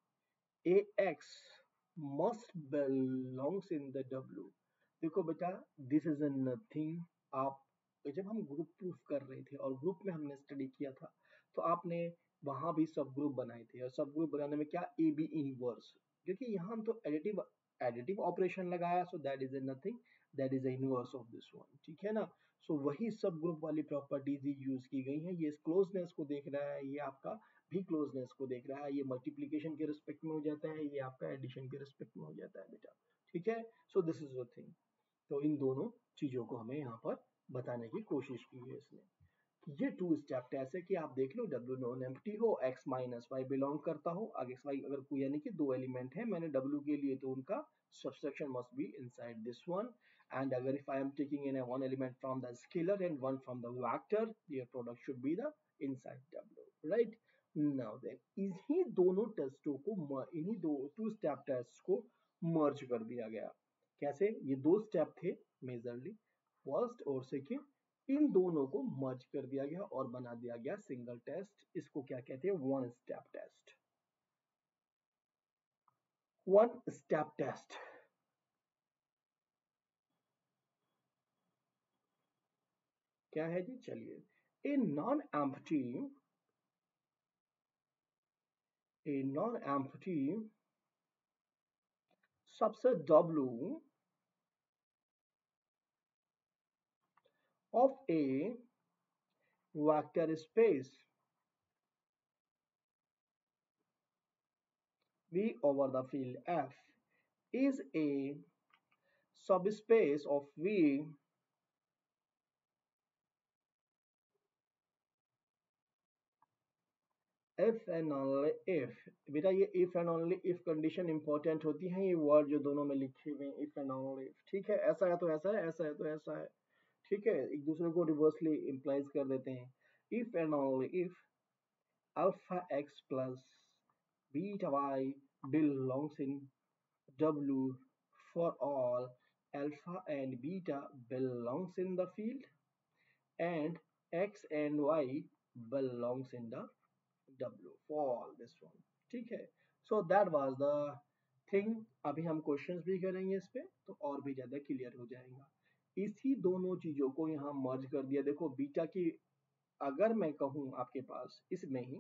AX must belongs in the W। देखो बेटा, दिस इज नथिंग। आप जब हम ग्रुप प्रूफ कर रहे थे और ग्रुप में हमने स्टडी किया था, तो आपने वहां भी सब ग्रुप बनाए थे, और सब ग्रुप बनाने में क्या, ए बी इनवर्स, क्योंकि यहाँ हम तो एडिटिव एडिटिव ऑपरेशन लगाया, so that is nothing, that is inverse of this one, ठीक है ना। सो वही सब ग्रुप वाली प्रॉपर्टीज ही यूज की गई हैं। ये क्लोजनेस को देख रहा है, ये आपका भी क्लोजनेस को देख रहा है, ये मल्टीप्लीकेशन के रिस्पेक्ट में हो जाता है, ये आपका एडिशन के रिस्पेक्ट में हो जाता है बेटा, ठीक है। So this is the thing. तो इन दोनों चीजों को हमें यहाँ पर बताने की कोशिश की है इसने। ये टू स्टेप टेस्ट है कि आप देख लो W नॉन एम्प्टी हो, x माइनस वाई बिलोंग करता हो, आगे x y अगर कोई, यानी कि दो एलिमेंट है मैंने W के लिए, तो उनका subtraction must be inside this one। and अगर if I am taking in a one element from the scalar and one from the vector, their product should be the inside W, right। now then इन्हीं दोनों टेस्टों को, इन्हीं दो to step test को मर्ज कर दिया गया। कैसे, ये दो स्टेप थे मेजरली, फर्स्ट और सेकेंड, इन दोनों को मर्ज कर दिया गया और बना दिया गया सिंगल टेस्ट। इसको क्या कहते हैं, one step test. One step test क्या है जी, चलिए, a non empty, a non empty subset W of a vector space V over the field F is a subspace of V if and only if, बेटा ये if and only if condition important होती है, ये word जो दोनों में लिखे हुए हैं इफ एंड ओनली इफ, ठीक है, ऐसा है तो ऐसा है, ऐसा है तो ऐसा है, ठीक है, एक दूसरे को रिवर्सली इम्प्लाइज कर देते हैं। If and only if alpha x plus beta y belongs in W for all alpha and beta belongs in the field and x and y belongs in the W for all this one, ठीक है। so that was the thing। अभी हम questions भी करेंगे इस पे तो और भी ज्यादा क्लियर हो जाएगा। इसी दोनों चीजों को यहाँ मर्ज कर दिया। देखो बीटा की, अगर मैं कहूँ आपके पास इसमें ही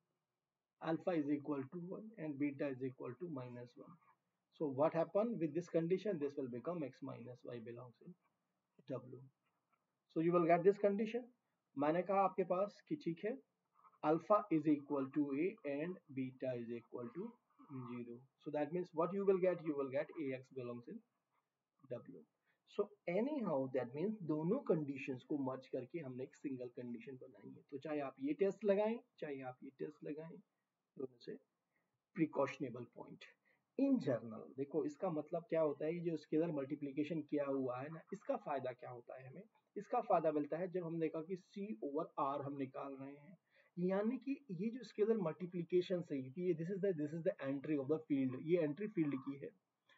alpha is equal to 1 and beta is equal to -1, so what happened with this condition, this will become x minus y belongs in W, so you will get this condition। मैंने कहा आपके पास कि ठीक है alpha is equal to a and beta is equal to 0, so that means what you will get, you will get ax belongs in W। so anyhow that means दोनों conditions को merge करके हमने एक single condition बनाई है। तो चाहे आप ये टेस्ट लगाएं चाहे आप ये टेस्ट लगाएं, दोनों से प्रिकॉशनेबल पॉइंट। इन जनरल देखो इसका मतलब क्या होता है, जो स्केलर मल्टीप्लिकेशन किया हुआ है ना, इसका फायदा क्या होता है हमें, इसका फायदा मिलता है जब हम देखा कि C ओवर R हम निकाल रहे हैं, यानी कि ये जो स्केलर मल्टीप्लिकेशन से कि this is the entry of the field, ये एंट्री फील्ड की है।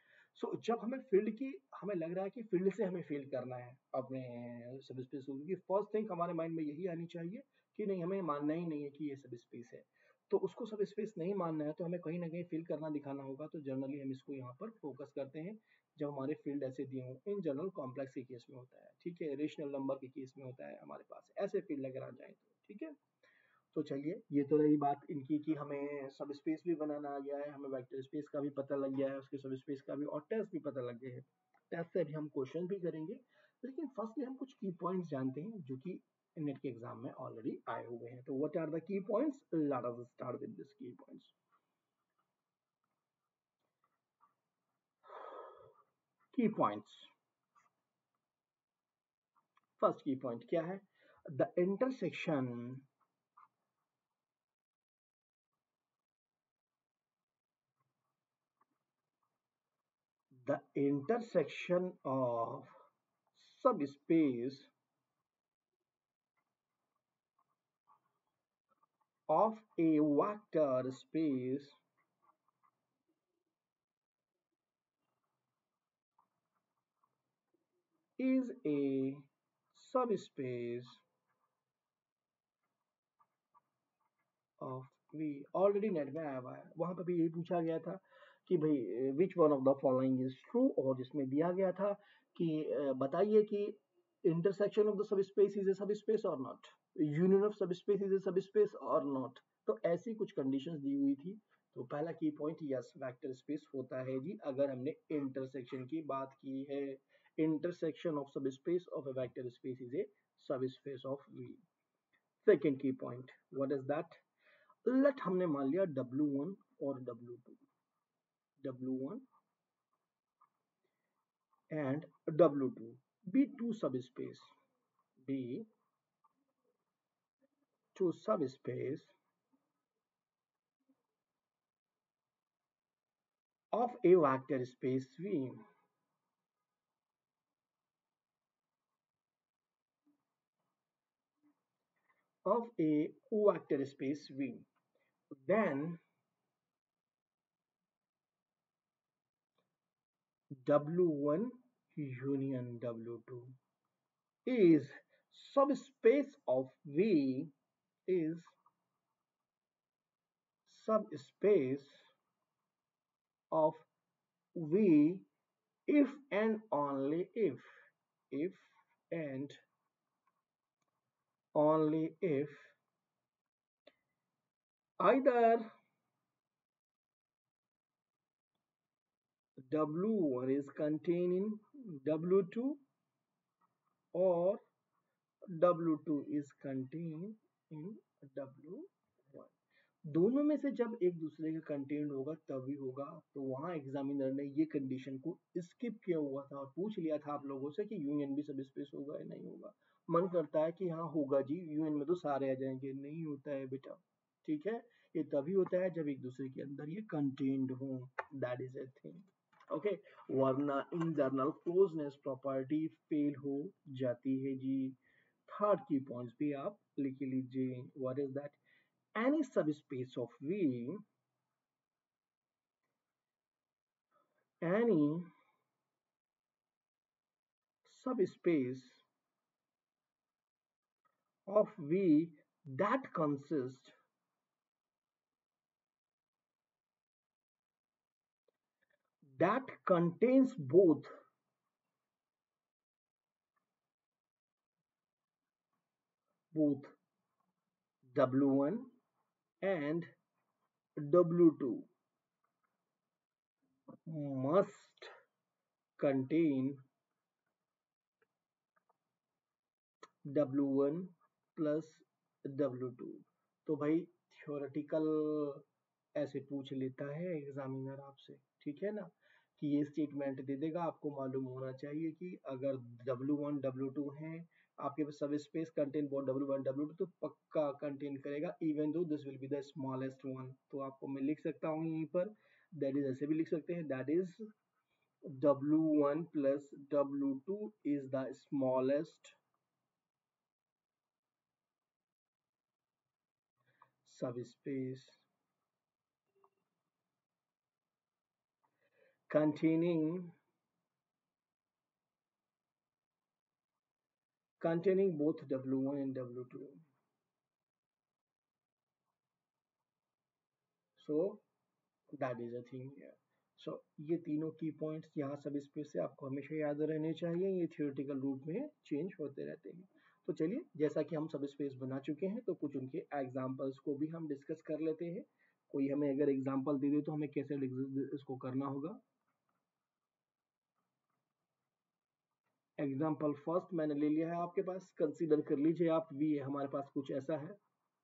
जब हमें फील्ड की, हमें लग रहा है कि फील्ड से हमें फील करना है अपने सब स्पेस की, फर्स्ट थिंग हमारे माइंड में यही आनी चाहिए कि नहीं, हमें मानना ही नहीं है कि ये सब स्पेस है। तो उसको सब स्पेस नहीं मानना है तो हमें कहीं ना कहीं फील करना दिखाना होगा, तो जनरली हम इसको यहाँ पर फोकस करते हैं जब हमारे फील्ड ऐसे दिए हों। इन जनरल कॉम्प्लेक्स के केस में होता है, ठीक है, रेशनल नंबर के केस में होता है हमारे पास ऐसे फील्ड अगर आ जाए तो, ठीक है। तो चलिए ये तो रही बात इनकी कि हमें सब स्पेस भी बनाना आ गया है, हमें वेक्टर स्पेस का भी पता लग गया है, उसके सब स्पेस का भी, और टेस्ट भी पता लग गए हैं। टेस्ट से अभी हम क्वेश्चन भी करेंगे, लेकिन फर्स्टली हम कुछ की पॉइंट्स जानते हैं जो कि नेट के एग्जाम में ऑलरेडी आए हुए हैं। तो what are the key points, let us start with this key points. Key points, first key point क्या है, the intersection the intersection of subspace of a vector space is a subspace of V। Already net में आया हुआ है, वहां पर भी यही पूछा गया था कि भाई which one of the following is true, और जिसमें दिया गया था कि बताइए कि intersection of the subspace is a subspace और not, union of subspace is a subspace और नॉट। तो ऐसी कुछ कंडीशंस दी हुई थी। तो पहला की पॉइंट, यस वेक्टर स्पेस होता है जी अगर हमने इंटरसेक्शन की बात की है। Intersection of subspace of a vector space is a subspace of V। Second की point, what is that, let हमने मान लिया W1 और W2, W1 and W2 be two subspace, be two subspace of a vector space V, of a vector space V, then W1 union W2 is subspace of V, is subspace of V if and only if and only if either W1 is contained in W2 or W2 is contained in W1। दोनों में से जब एक दूसरे का content होगा तभी होगा। तो वहां एग्जामिनर ने ये कंडीशन को स्किप किया हुआ था और पूछ लिया था आप लोगों से कि यूनियन भी सब स्पेस होगा या नहीं होगा। मन करता है कि हाँ होगा जी, यूनियन में तो सारे आ जाएंगे, नहीं होता है बेटा, ठीक है। ये तभी होता है जब एक दूसरे के अंदर ये कंटेन्ड हो, that is a thing. Okay, वरना in general closeness property fail हो जाती है जी। थर्ड की पॉइंट्स भी आप लिख लीजिए। What is that? Any subspace of V, any subspace of V that contains both W1 and W2 must contain W1 plus W2। तो भाई थ्योरेटिकल ऐसे पूछ लेता है एग्जामिनर आपसे, ठीक है ना, कि ये स्टेटमेंट दे देगा, आपको मालूम होना चाहिए कि अगर W1 W2 हैं आपके पास सब space contain both W1 W2 तो पक्का कंटेन करेगा, even though this will be the smallest one. तो आपको मैं लिख सकता हूँ यहीं पर, दैट इज ऐसे भी लिख सकते हैं, that is W1 plus W2 is the smallest subspace containing both W1 and W2. So that is a thing here. So ये तीनों की पॉइंट्स यहाँ सब स्पेस से आपको हमेशा याद रहने चाहिए, ये थियोरेटिकल रूप में चेंज होते रहते हैं। तो चलिए, जैसा कि हम सब स्पेस बना चुके हैं तो कुछ उनके एग्जांपल्स को भी हम डिस्कस कर लेते हैं। कोई हमें अगर एग्जांपल दे दे तो हमें कैसे इसको करना होगा। एग्जाम्पल फर्स्ट मैंने ले लिया है आपके पास, कंसीडर कर लीजिए आप, वी हमारे पास कुछ ऐसा है।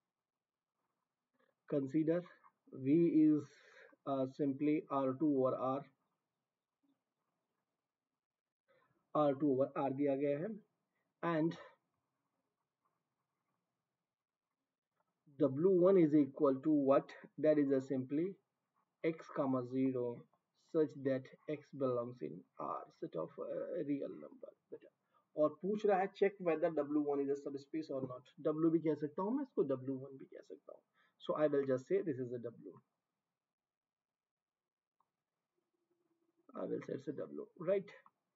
Consider V is simply R2 over R दिया गया है, and W1 is equal to what? That is a simply x comma 0 such that x belongs in R set of real number बेटा। और पूछ रहा है check whether W1 is a subspace or not। W भी कह सकता हूँ मैं इसको, W1 भी कह सकता हूँ। So I will just say this is a W। I will say it's a W, right?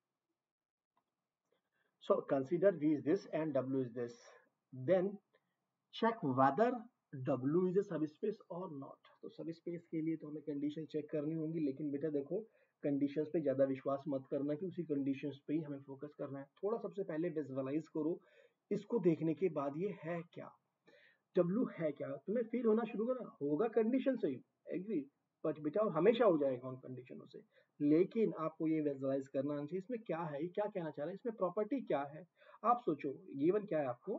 So consider V is this and W is this. Then check whether W is a subspace or not। तो subspace के लिए तो हमें condition check करनी होंगी, लेकिन बेटा देखो कंडीशंस पे ज्यादा विश्वास मत करना कि उसी कंडीशंस पे ही हमें फोकस करना है। थोड़ा सबसे पहले विजुअलाइज करो इसको, देखने के बाद ये है क्या, W है क्या, तुम्हें फील होना शुरू करना होगा कंडीशन से ही, एग्री, बट बेटा हमेशा हो जाएगा उन कंडीशनों से। लेकिन आपको ये विजुअलाइज करना चाहिए इसमें क्या है, ये क्या कहना चाह रहा है, इसमें प्रॉपर्टी क्या है। आप सोचो गिवन क्या है आपको,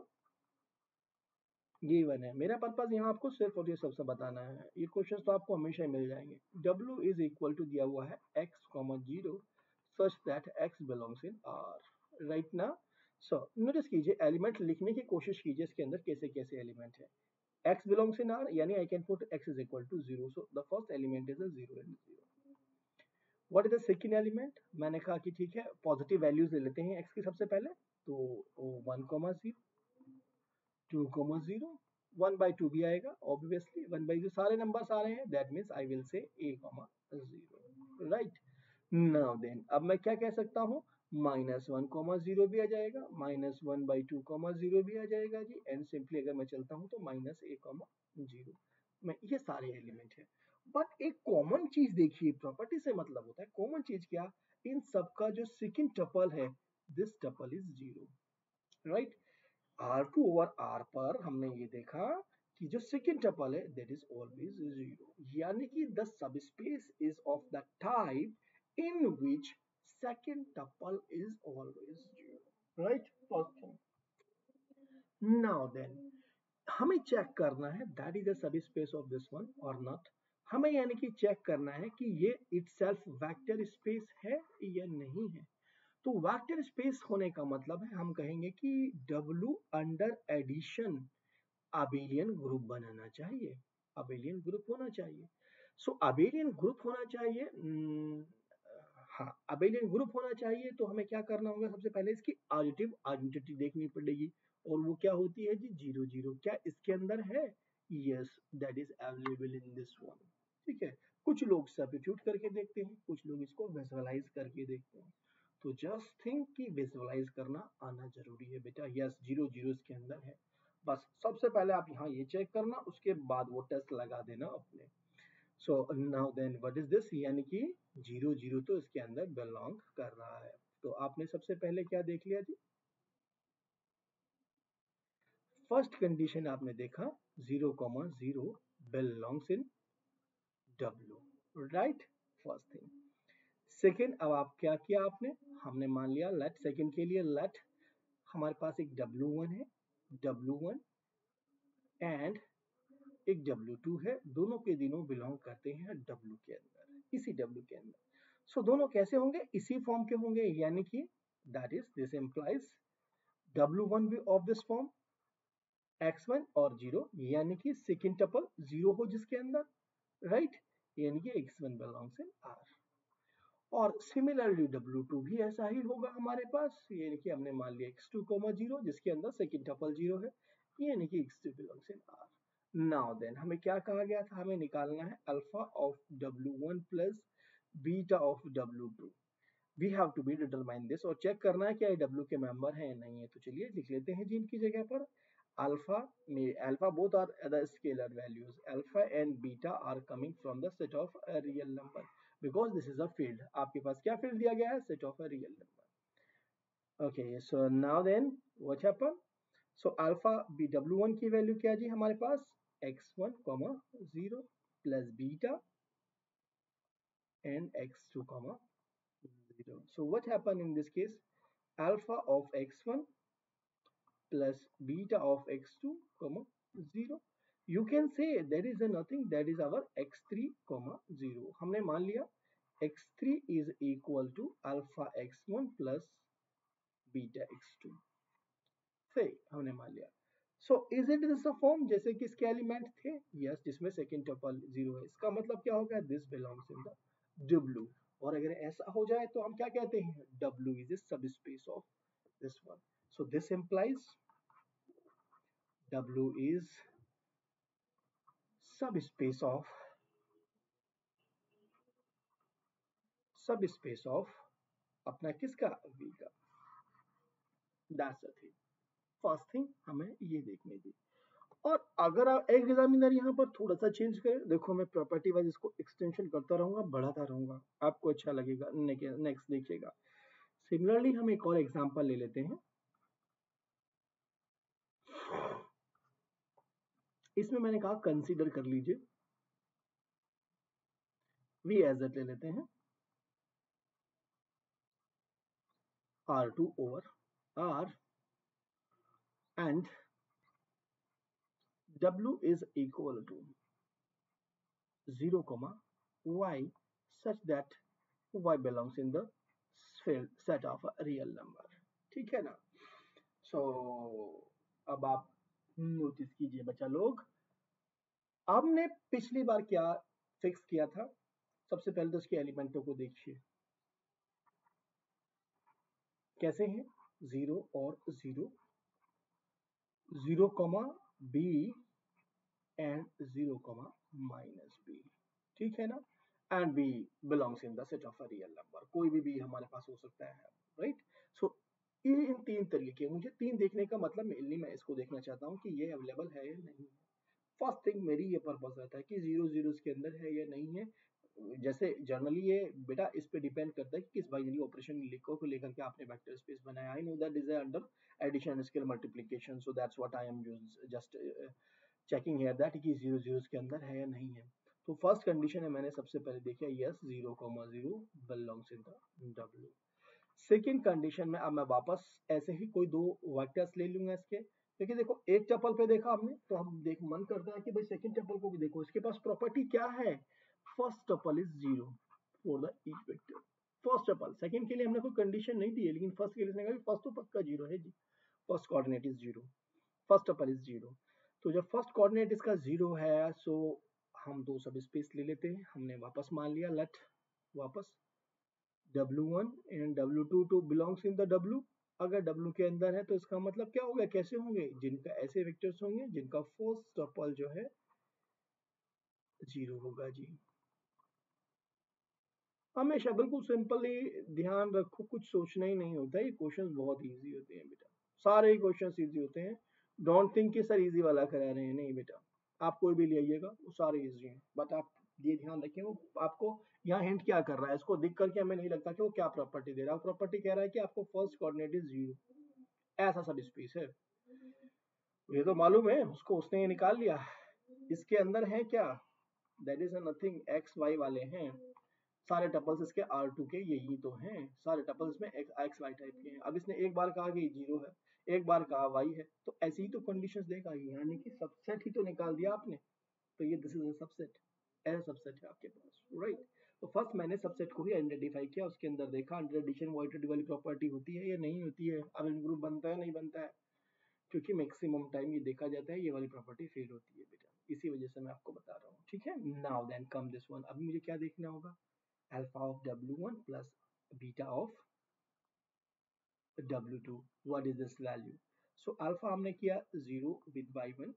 गिवन है, मेरा पर्पज यहाँ आपको सिर्फ और ये सबसे बताना है, ये क्वेश्चंस तो आपको हमेशा ही मिल जाएंगे। W इज इक्वल टू दिया हुआ है x, 0 such that x belongs in R, right ना। सो नोटिस कीजिए, एलिमेंट लिखने की कोशिश कीजिए इसके अंदर कैसे कैसे एलिमेंट है। x belongs in R, यानी I can put x is equal to 0, so the first element is a 0 and 0। what is the second element? मैंने कहा कि ठीक है पॉजिटिव वैल्यूज ले लेते हैं x की सबसे पहले, तो 1, 0, 2, 0, 1 by 2 भी आएगा ऑब्वियसली, 1 by 2 सारे नंबर्स आ रहे हैं, that means I will say a, 0, right. Now then अब मैं क्या कह सकता हूँ, -1, 0 भी आ जाएगा, -1/2, 0 भी आ जाएगा जी, एंड सिंपली अगर मैं चलता हूँ तो -a, 0 में ये सारे एलिमेंट है। बट एक कॉमन चीज देखिए, प्रॉपर्टी से मतलब होता है कॉमन चीज क्या, इन सबका जो सेकंड टपल है, this tuple is 0, right. R2 over R पर हमने ये देखा कि जो सेकंड टपल है दैट इज ऑलवेज 0, यानी कि the subspace is of the type in which second tuple is always 0, right? First thing। Now then हमें चेक करना है that is the subspace of this one और नॉट। हमें यानी कि चेक करना है कि ये इटसेल्फ वेक्टर स्पेस है या नहीं है। तो वेक्टर स्पेस होने का मतलब है हम कहेंगे कि W under addition abelian group बनाना चाहिए। अबेलियन ग्रुप होना चाहिए। सो अबेलियन ग्रुप होना चाहिए। हाँ, अबेलियन ग्रुप होना चाहिए तो हमें क्या करना होगा, सबसे पहले इसकी एडिटिव आइडेंटिटी देखनी पड़ेगी। और वो क्या होती है जी, 0 0। क्या इसके अंदर है? Yes, that is available in this one. ठीक है, कुछ लोग सब्स्टिट्यूट करके देखते हैं, कुछ लोग इसको विजुअलाइज करके देखते हैं। तो जस्ट थिंक कि विजुअलाइज करना आना जरूरी है बेटा। यस, 0 0 इसके अंदर है। बस सबसे पहले आप यहाँ ये चेक करना, उसके बाद वो टेस्ट लगा देना अपने। So now then what is this, यानी कि 0 0 तो इसके अंदर बिलोंग कर रहा है। तो आपने सबसे पहले क्या देख लिया जी, फर्स्ट कंडीशन आपने देखा 0 0 belongs in W, right, first thing. Second, अब आप क्या किया आपने, हमने मान लिया लेट, सेकेंड के लिए लेट हमारे पास एक W1 है, W1 एंड एक W2 है, दोनों के दिनों बिलोंग करते हैं W के अंदर, इसी W के अंदर। सो दोनों कैसे होंगे, इसी फॉर्म के होंगे, यानी कि that is this implies W1 भी ऑफ दिस फॉर्म x1 और 0, यानी कि सेकेंड टपल 0 हो जिसके अंदर, राइट, यानी कि x1 बिलोंग्स इन R। और सिमिलरली W2 भी ऐसा ही होगा हमारे पास, यानी कि हमने मान लिया x2 0 जिसके अंदर सेकेंड टपल 0 है, यानी कि x2 belongs in R। Now then हमें क्या कहा गया था, हमें निकालना है alpha of W1 plus beta of W2। We have to be determine this, और चेक करना है क्या ये W के मेंबर है या नहीं है। तो चलिए लिख लेते हैं जी इनकी जगह पर, अल्फा में alpha both are the scalar values, alpha and beta are coming from the set of a real number, because this is a field. आपके पास क्या फील्ड दिया गया है, set of a real number. Okay, so now then what happen, so alpha be W1 की value क्या जी हमारे पास, x1 0 plus beta and x2 0। so what happened in this case, alpha of x1 plus beta of x2 0, you can say there is a nothing, that is our x3 0। हमने मान लिया x3 is equal to alpha x1 plus beta x2, सही हमने मान लिया। So is it this form जैसे कि इसके एलिमेंट थे, यस, जिसमें सेकंड टपल 0 है, इसका मतलब क्या होगा, this belongs in the W। और अगर ऐसा हो जाए तो हम क्या कहते हैं, W is a subspace of this one, so this implies W is subspace of अपना किसका, V का। That's the thing, first thing हमें ये देखने दी। और अगर आप एक एग्जामिनर यहाँ पर थोड़ा सा चेंज करें, देखो मैं प्रॉपर्टी वाइज इसको एक्सटेंशन करता रहूंगा, बढ़ाता रहूंगा, आपको अच्छा लगेगा। नेक्स्ट देखिएगा, सिमिलरली हम एक और एग्जांपल ले लेते हैं। इसमें मैंने कहा कंसीडर कर लीजिए, वी एज इट ले लेते हैं R2 over R and W is equal to 0 y such that y belongs in the set of a real number। ठीक है ना। सो अब आप नोटिस कीजिए बच्चा लोग, हमने पिछली बार क्या फिक्स किया था, सबसे पहले तो उसके एलिमेंटों को देखिए कैसे हैं, 0 और 0, 0 b एंड 0 -b, ठीक है ना, and b belongs in the set of a real number, कोई भी b हमारे पास हो सकता है, राइट। सो इन तीन तरीके, मुझे तीन देखने का मतलब मेनली मैं इसको देखना चाहता हूँ कि ये अवेलेबल है या नहीं है। फर्स्ट थिंग मेरी ये पर्पस रहता है कि 0 0 इसके अंदर है या नहीं है। जैसे जनरली ये बेटा इस पे डिपेंड करता है कि किस बाइनरी ऑपरेशन को लेकर के आपने वेक्टर स्पेस बनाया। I know that is under addition scale multiplication, so that's what I am just checking here that कि 0 0 इसके अंदर है या नहीं है। तो फर्स्ट कंडीशन है, मैंने सबसे पहले देखा yes 0 0 belongs in the W। Second condition में अब मैं वापस ऐसे ही कोई दो वेक्टर्स ले लूंगा इसके, क्योंकि देखो एक टपल पे देखा हमने तो हम देख मन करता है कि भाई सेकंड टपल को भी देखो, इसके पास प्रॉपर्टी क्या है, first tuple is 0 for the each vector. First tuple, second के लिए हमने कोई कंडीशन नहीं दी है, लेकिन फर्स्ट के लिए इसने कहा फर्स्ट तो पक्का 0 है जी, first coordinate is 0, first tuple is 0। तो जब फर्स्ट कोऑर्डिनेट इसका 0 है, सो हम दो सब स्पेस ले लेते हैं, हमने वापस मान लिया, लेट वापस W1 and W2 to belongs in the W। अगर W के अंदर है तो इसका मतलब क्या होगा, कैसे होंगे, जिनका ऐसे वेक्टर्स होंगे जिनका फर्स्ट टपल जो है 0 होगा जी। हमेशा बिल्कुल सिंपली ध्यान रखो, कुछ सोचना ही नहीं होता है, ये क्वेश्चंस बहुत इजी होते हैं बेटा, सारे ही क्वेश्चंस इजी होते हैं। डोंट थिंक कि सर इजी वाला करा रहे हैं, नहीं बेटा, आप कोई भी ले आइएगा वो सारे इजी हैं, बट आप ये ध्यान रखें वो आपको यहाँ हिंट क्या कर रहा है, इसको देख करके हमें नहीं लगता कि वो क्या प्रॉपर्टी दे रहा है। प्रॉपर्टी कह रहा है कि आपको फर्स्ट कोऑर्डिनेट इज 0, ऐसा सब स्पेस है, ये तो मालूम है उसको, उसने ये निकाल लिया। इसके अंदर है क्या, that is nothing, x y वाले हैं, सारे टपल्स इसके R2 के यही तो हैं, सारे टपल्स में एक्स वाई टाइप के हैं। अब इसने एक बार कहा कि 0 है, एक बार कहा y है, तो ऐसी ही तो कंडीशंस देगा, यानी कि सबसेट ही तो निकाल दिया आपने। तो ये दिस इज अ सबसेट, ऐसा सबसेट है आपके पास, राइट। तो फर्स्ट मैंने सबसेट को ही आइडेंटिफाई किया, उसके अंदर देखा अंडर एडिशन वॉइडेड वाली प्रॉपर्टी होती है या नहीं होती है, अब इन ग्रुप बनता है नहीं बनता है, क्योंकि मैक्सिमम टाइम ये देखा जाता है ये वाली प्रॉपर्टी फेल होती है बेटा, इसी वजह से मैं आपको बता रहा हूँ, ठीक है। Now then come this one, अभी मुझे क्या देखना होगा, alpha of W1 plus beta of W2, what is this value? So alpha हमने किया 0 with y1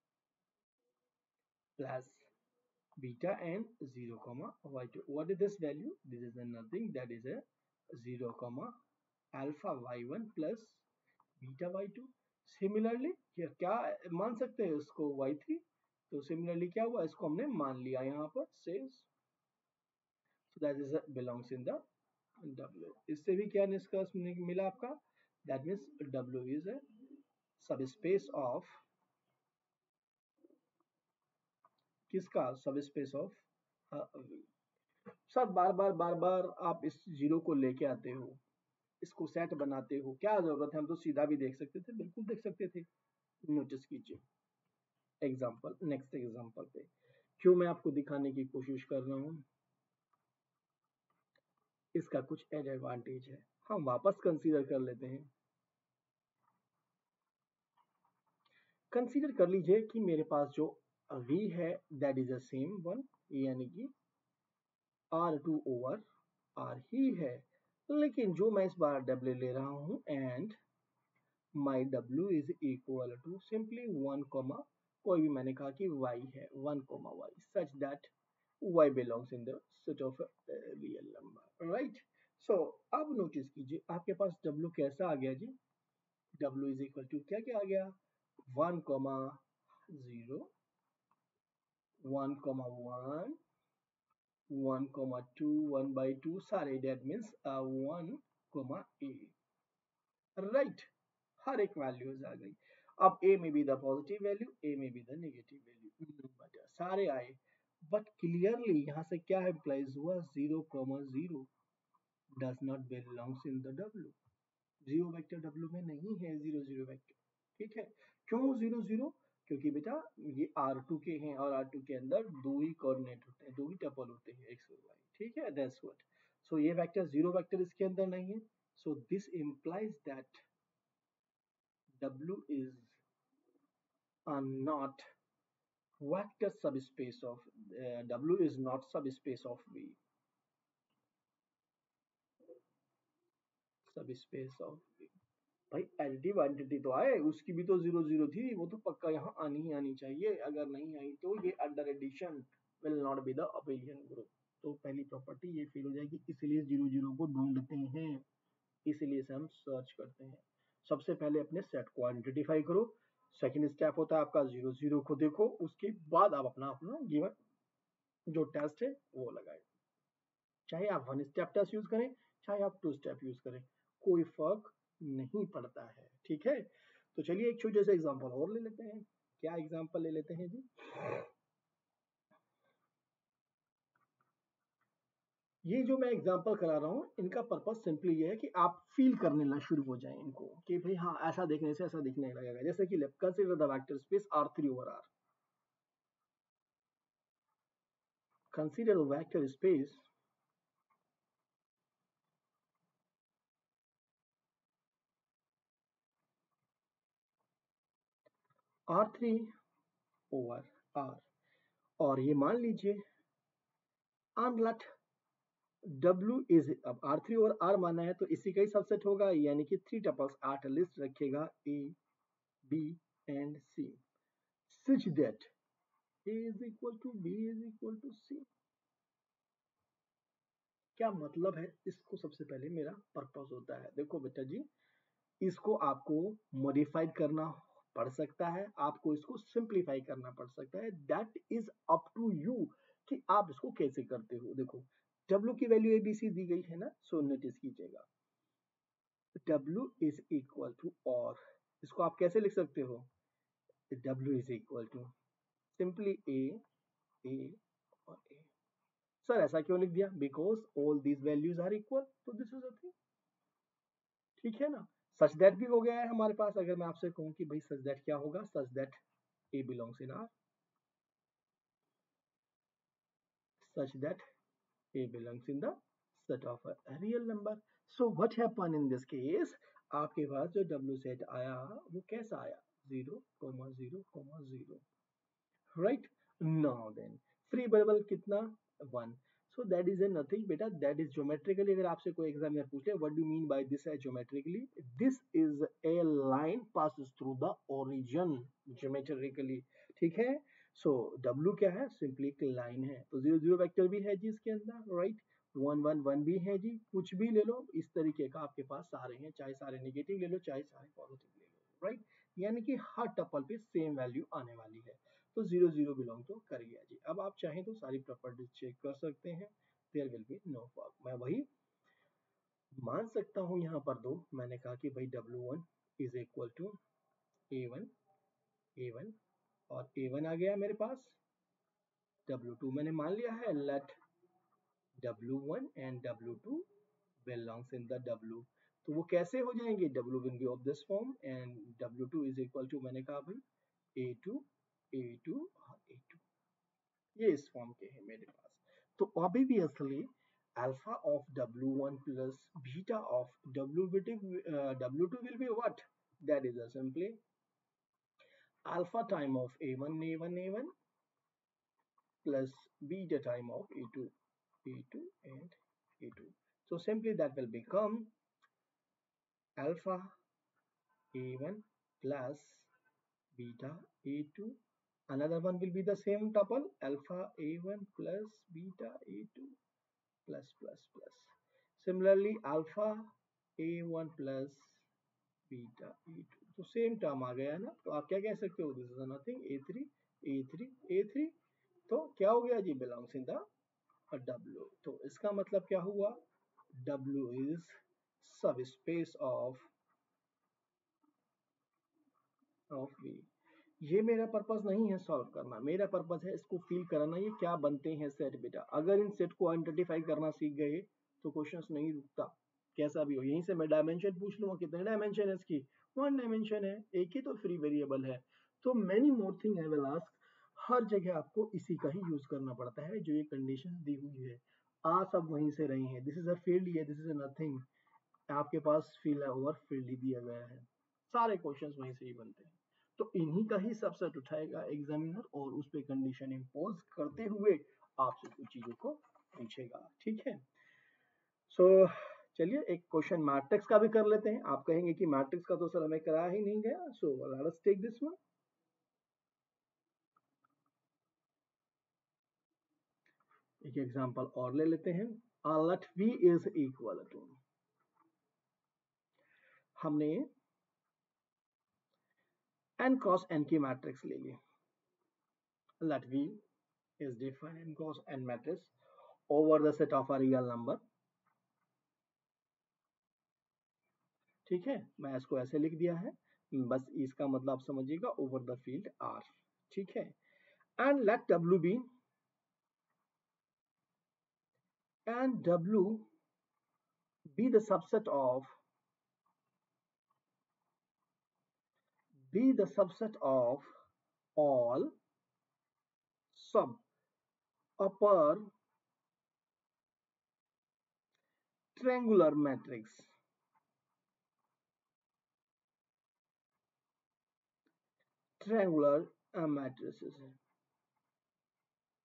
plus beta and 0 comma y2, what is this value, this is nothing, that is a 0 comma alpha y1 plus beta y2। Similarly क्या मान सकते हैं इसको y3, तो similarly क्या हुआ, इसको हमने मान लिया यहाँ पर says, so that is belongs in the W। इससे भी क्या निष्कर्ष मिला आपका, that means W is a subspace of, किसका, सबस्पेस ऑफ V। सर बार बार आप इस जीरो को लेके आते हो, इसको सेट बनाते हो, क्या जरूरत है, हम तो सीधा भी देख सकते थे, बिल्कुल देख सकते थे। नोटिस कीजिए एग्जांपल, नेक्स्ट एग्जांपल पे क्यों मैं आपको दिखाने की कोशिश कर रहा हूँ, इसका कुछ एडवांटेज है, हम वापस कंसीडर कर लेते हैं। कंसीडर कर लीजिए कि मेरे पास जो V है that is the same one, यानी कि R2 ओवर R ही है, लेकिन जो मैं इस बार W ले रहा हूं and my W is equal to simply 1 comma, कोई भी मैंने कहा कि Y है 1 comma Y, such that Y belongs in the set of real number, right. So अब नोटिस कीजिए आपके पास W कैसा आ गया जी, W इज इक्वल टू क्या क्या आ गया, 1 कोमा 0, 1 कोमा 1, 1 comma 2, 1 by 2 सारे, that means 1 comma a, right। हर एक वैल्यूज आ गई, अब a में भी द पॉजिटिव वैल्यू, a में भी द नेगेटिव वैल्यू, बट सारे आए, बट क्लियरली यहाँ से क्या इम्प्लाइज हुआ, 0 comma 0 does not belongs in the W, zero vector W में नहीं है, 0 0 वेक्टर, ठीक है। क्यों 0 0, क्योंकि बेटा ये R2 के हैं और R2 के अंदर दो ही कोऑर्डिनेट होते हैं, दो ही टपल होते हैं x और y, ठीक है, दैट्स व्हाट। सो ये वेक्टर जीरो वेक्टर इसके अंदर नहीं है, so this implies that W is not vector subspace of W is not subspace of V, subspace of V। भाई एडिटिव आइडेंटिटी तो आए, उसकी भी तो 0 0 थी, वो तो पक्का यहाँ आनी ही आनी चाहिए, अगर नहीं आई तो ये under addition will not be the abelian group, तो पहली प्रॉपर्टी ये फेल हो जाएगी, इसलिए 0 0 को ढूंढते हैं, इसलिए से हम सर्च करते हैं। सबसे पहले अपने सेट को आइडेंटिफाई करो, सेकंड स्टेप होता है आपका 0 0 को देखो, उसके बाद आप अपना अपना गिवन जो टेस्ट है वो लगाए, चाहे आप वन स्टेप टेस्ट यूज करें चाहे आप टू स्टेप यूज करें, कोई फर्क नहीं पड़ता है, ठीक है। तो चलिए एक छोटे से एग्जांपल और ले लेते हैं, क्या एग्जांपल ले लेते हैं जी, ये जो मैं एग्जांपल करा रहा हूँ इनका पर्पस सिंपली ये है कि आप फील करने ना शुरू हो जाए इनको, कि भाई हाँ ऐसा देखने से ऐसा दिखने लगेगा, जैसे कि consider the vector space R3 over R, consider the vector space R3 over R, और ये मान लीजिए and let W is अब R3 और R माना है तो इसी का ही सबसेट होगा, यानी कि 3 टपल्स एट लिस्ट रखेगा A, B and C such that A is equal to B is equal to C। क्या मतलब है, इसको सबसे पहले मेरा पर्पस होता है, देखो बेटा जी, इसको आपको मॉडिफाइड करना पड़ सकता है, आपको इसको सिंप्लीफाई करना पड़ सकता है, that is up to you कि आप इसको कैसे करते हो। देखो W की वैल्यू ABC दी गई है ना, सो नोटिस कीजिएगा W इज इक्वल टू, और इसको आप कैसे लिख सकते हो, W is equal to simply A और A। सर ऐसा क्यों लिख दिया, because all these values are equal, तो दिस इज अ थिंग, ठीक है ना। सच दैट भी हो गया है हमारे पास। अगर मैं आपसे कहूं कि भाई सच दैट क्या होगा, such that A belongs in R, such that A belongs in the set of a real number। So what happened in this case, आपके पास जो W set आया वो कैसा आया, 0, 0, 0, right। now then free variable कितना, 1। so that is a nothing बेटा, that is geometrically, अगर आपसे कोई एग्जामिनर पूछ ले what do you mean by this है geometrically, this is a line passes through the origin geometrically, ठीक है। so W क्या है, सिंपली एक लाइन है, तो 0 0 वेक्टर भी है जी इसके अंदर, राइट। 1 1 1 भी है जी, कुछ भी ले लो, इस तरीके का आपके पास सारे हैं, चाहे सारे नेगेटिव ले लो चाहे सारे पॉजिटिव ले लो, राइट। यानी कि हर टपल पे सेम वैल्यू आने वाली है, तो 0 0 बिलोंग तो कर गया जी। अब आप चाहें तो सारी प्रॉपर्टीज चेक कर सकते हैं, there will be no problem. मैं वही मान सकता हूं यहाँ पर दो, मैंने कहा कि भाई W1 is equal to A1 A1 और A1 आ गया मेरे पास, W2 मैंने मान लिया है, let W1 and W2 belongs in the W। तो वो कैसे हो जाएंगे, W will be of this form and W2 is equal to, मैंने कहा भाई A2 A2 और A2, ये इस फॉर्म के हैं मेरे पास। तो obviously alpha of W1 plus beta of W2 will be what, that is a simply alpha time of A1 plus beta time of A2 and A2। so simply that will become alpha A1 plus beta A2, another one will be the same tuple alpha A1 plus beta A2 plus plus plus, similarly alpha A1 plus beta A2, तो same term आ गया ना, तो आप क्या कह सकते हो, this is nothing A3 A3 A3, तो क्या हो गया जी, बिलोंग्स इन द W। तो इसका मतलब क्या हुआ, W is subspace of V। ये मेरा पर्पस नहीं है सॉल्व करना, मेरा पर्पस है इसको फील कराना, ये क्या बनते हैं सेट बेटा। अगर इन सेट को आइडेंटिफाई करना सीख गए तो क्वेश्चंस नहीं रुकता, कैसा भी हो। यहीं से मैं डायमेंशन पूछ लूंगा, कितने डायमेंशन है इसकी, 1 डायमेंशन है, एक ही तो फ्री वेरिएबल है। तो many more thing I will ask, हर जगह आपको इसी का ही यूज करना पड़ता है, जो ये कंडीशन दी हुई है। आ सब वहीं से रही है, दिस इज अ फील्ड, ये दिस इज अ नथिंग, आपके पास फील्ड ओवर फील्ड ही दिया गया है, सारे क्वेश्चंस वहीं से ही बनते हैं। तो इन्हीं का ही सबसेट उठाएगा एग्जामिनर और उस पर कंडीशन इंपोज करते हुए आपसे कुछ चीजों को पूछेगा, ठीक है। सो चलिए एक क्वेश्चन मैट्रिक्स का भी कर लेते हैं। आप कहेंगे कि मैट्रिक्स का तो सर हमें कराया ही नहीं गया, so let us take this one. एक एग्जांपल और ले लेते हैं, let V is equal to, हमने n क्रॉस n की मैट्रिक्स ले ली, let V is defined in Gauss n matrix over the set of a real number, ठीक है। मैं इसको ऐसे लिख दिया है, बस इसका मतलब आप समझिएगा ओवर द फील्ड R, ठीक है। And let W be, and W be the subset of all sub upper triangular matrix, triangular matrices,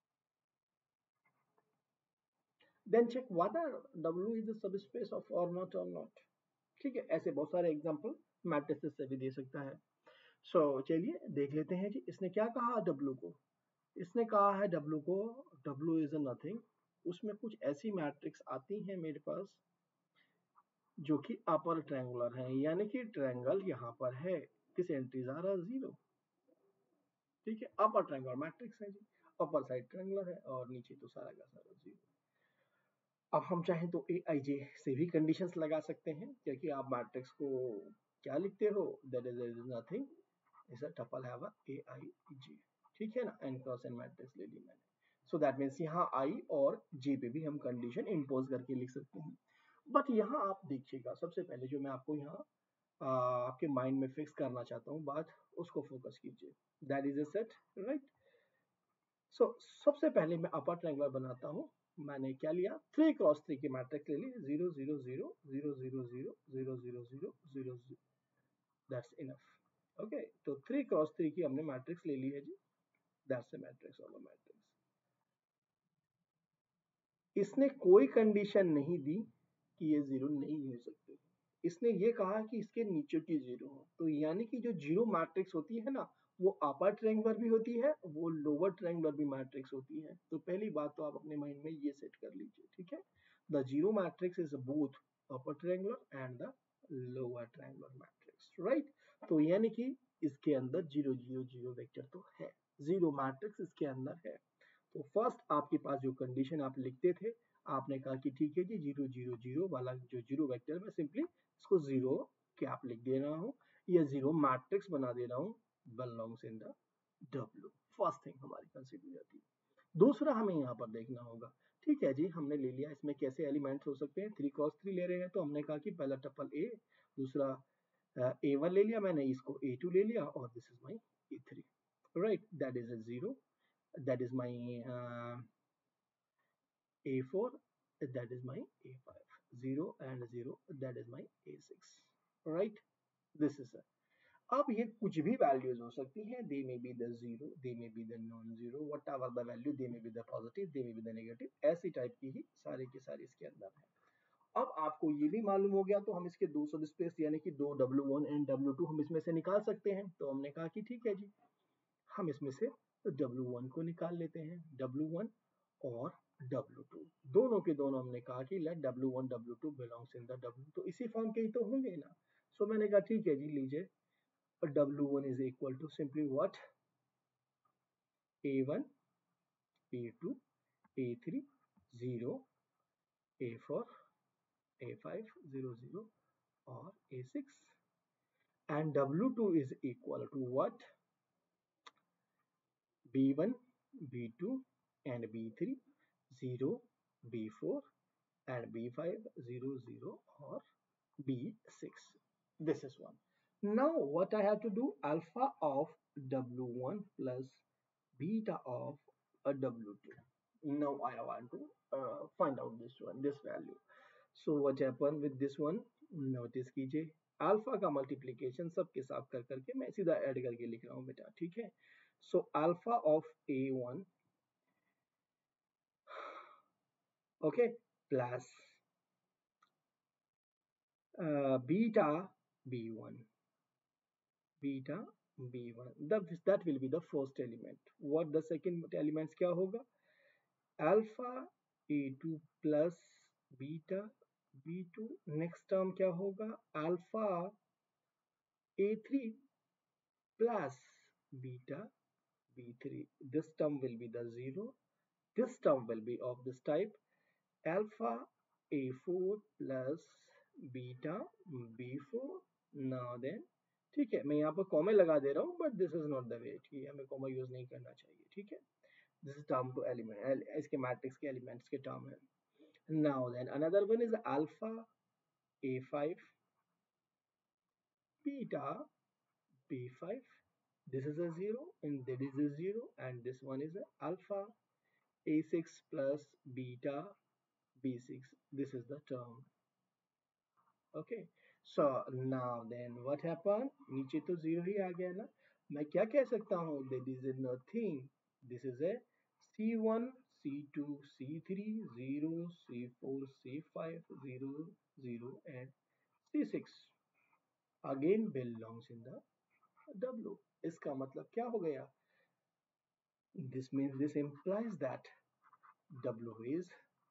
then check whether W is the subspace of or not. ठीक है, ऐसे बहुत सारे example matrices से भी दे सकता है। सो चलिए देख लेते हैं जी इसने क्या कहा W को। इसने कहा है W को W इज नथिंग, उसमें कुछ ऐसी मैट्रिक्स आती हैं मेरे पास जो कि अपर ट्रायंगुलर है, यानी कि ट्रायंगल यहाँ पर है, किस एंट्रीज आ रहा है 0। ठीक है, अपर ट्रायंगुलर मैट्रिक्स है जी, अपर साइड ट्रायंगुलर है और नीचे तो सारा का सारा 0। अब हम चाहें तो ए आई जे से भी कंडीशंस लगा सकते हैं, क्योंकि आप मैट्रिक्स को क्या लिखते हो, that is nothing is a tuple have a a i j. ठीक है ना, एन क्रॉस एन मैट्रिक्स ले ली मैंने। सो दैट मीन्स यहाँ आई और जे पे भी हम कंडीशन इम्पोज करके लिख सकते हैं। बट यहाँ आप देखिएगा, सबसे पहले जो मैं आपको यहाँ आपके माइंड में फिक्स करना चाहता हूँ बात, उसको फोकस कीजिए। That is a set, right. So सबसे पहले मैं अपर ट्रायंगुलर बनाता हूँ। मैंने क्या लिया, 3x3 की मैट्रिक्स ले ली, 0 0 0 0 0 0 0 0 0 0 0। That's enough. ओके, तो 3x3 की हमने मैट्रिक्स ले ली है जी, that's a matrix of a matrix. इसने कोई कंडीशन नहीं दी कि ये जीरो नहीं हो सकते, इसने ये कहा कि इसके नीचे की जीरो हो। तो यानी कि जो जीरो मैट्रिक्स होती है ना, वो अपर ट्रायंगुलर भी होती है, वो लोअर ट्रायंगुलर भी मैट्रिक्स होती है। तो पहली बात तो आप अपने माइंड में ये सेट कर लीजिए। ठीक है, the zero matrix is both upper triangular and the lower triangular matrix, right. तो यानी कि इसके अंदर जीरो जीरो जीरो वेक्टर तो है, जीरो मैट्रिक्स इसके अंदर है। तो फर्स्ट आपके पास जो कंडीशन आप लिखते थे, आपने कहा कि ठीक है जी, 0 0 0 वाला जो जीरो वेक्टर, मैं सिंपली इसको जीरो कैप लिख दे रहा हूँ, या जीरो मैट्रिक्स बना दे रहा हूँ, belongs in the W। First thing हमारी कंसीडर जाती है। दूसरा हमें यहाँ पर देखना होगा, ठीक है जी, हमने ले लिया, इसमें कैसे एलिमेंट्स हो सकते हैं, 3x3 ले रहे हैं, तो हमने कहा कि पहला टपल A, दूसरा A1 ले लिया मैंने, इसको A2 ले लिया, और दिस इज माई A3, राइट। That is a 0, that is my A4, that is my A5, 0 and 0, that is my A6, right? This is it. अब ये कुछ भी वैल्यूज हो सकती हैं, they may be the zero, they may be the non zero, whatever the value, they may be the positive, they may be the negative, ऐसी type की ही सारी की सारी इसके अंदर है। अब आपको ये भी मालूम हो गया, तो हम इसके दो सब स्पेस यानी कि दो W1 एंड W2 हम इसमें से निकाल सकते हैं। तो हमने कहा कि ठीक है जी, हम इसमें से W1 को निकाल लेते हैं, W1 और W2 दोनों के दोनों हमने कहा कि let W1 W2 belongs in the W, तो इसी फॉर्म के ही तो होंगे ना। सो मैंने कहा ठीक है जी, लीजिए, W1 is equal to simply what, A1 A2 A3 0 A4 A5 0 0 और A6, and W2 is equal to what, B1 B2 and B3 0 B4 and B5 0 0 or B6. This is one. Now what I have to do, alpha of W1 plus beta of a W2. Now I want to find out this one, this value. So what happened with this one, notice कीजिए, alpha का multiplication सबके साथ कर करके मैं सीधा add करके लिख रहा हूँ बेटा। ठीक है, so alpha of A1, okay, plus beta B1, beta B1, that will be the first element. What the second elements क्या होगा, alpha A2 plus beta B2, next term क्या होगा, alpha A3 plus beta B3, this term will be the 0, this term will be of this type, alpha A4 plus beta B4। now then, ठीक है, मैं यहाँ पर कॉमे लगा दे रहा हूँ, but this is not the way, ठीक है, हमें कॉमा यूज नहीं करना चाहिए। ठीक है, this is term to element, इसके मैट्रिक्स के एलिमेंट्स के टर्म है। Now then another one is alpha A5 beta B5, this is a 0 and that is a 0, and this one is a alpha A6 plus beta B6, this is the term। Okay, so now then what happen, नीचे तो zero ही आ गया ना, मैं क्या कह सकता हूँ, this is nothing, this is a C1 C2, C3, 0, C4, C5, 0, 0 and C6 again belongs in the W. इसका मतलब क्या हो गया? This means this implies that W is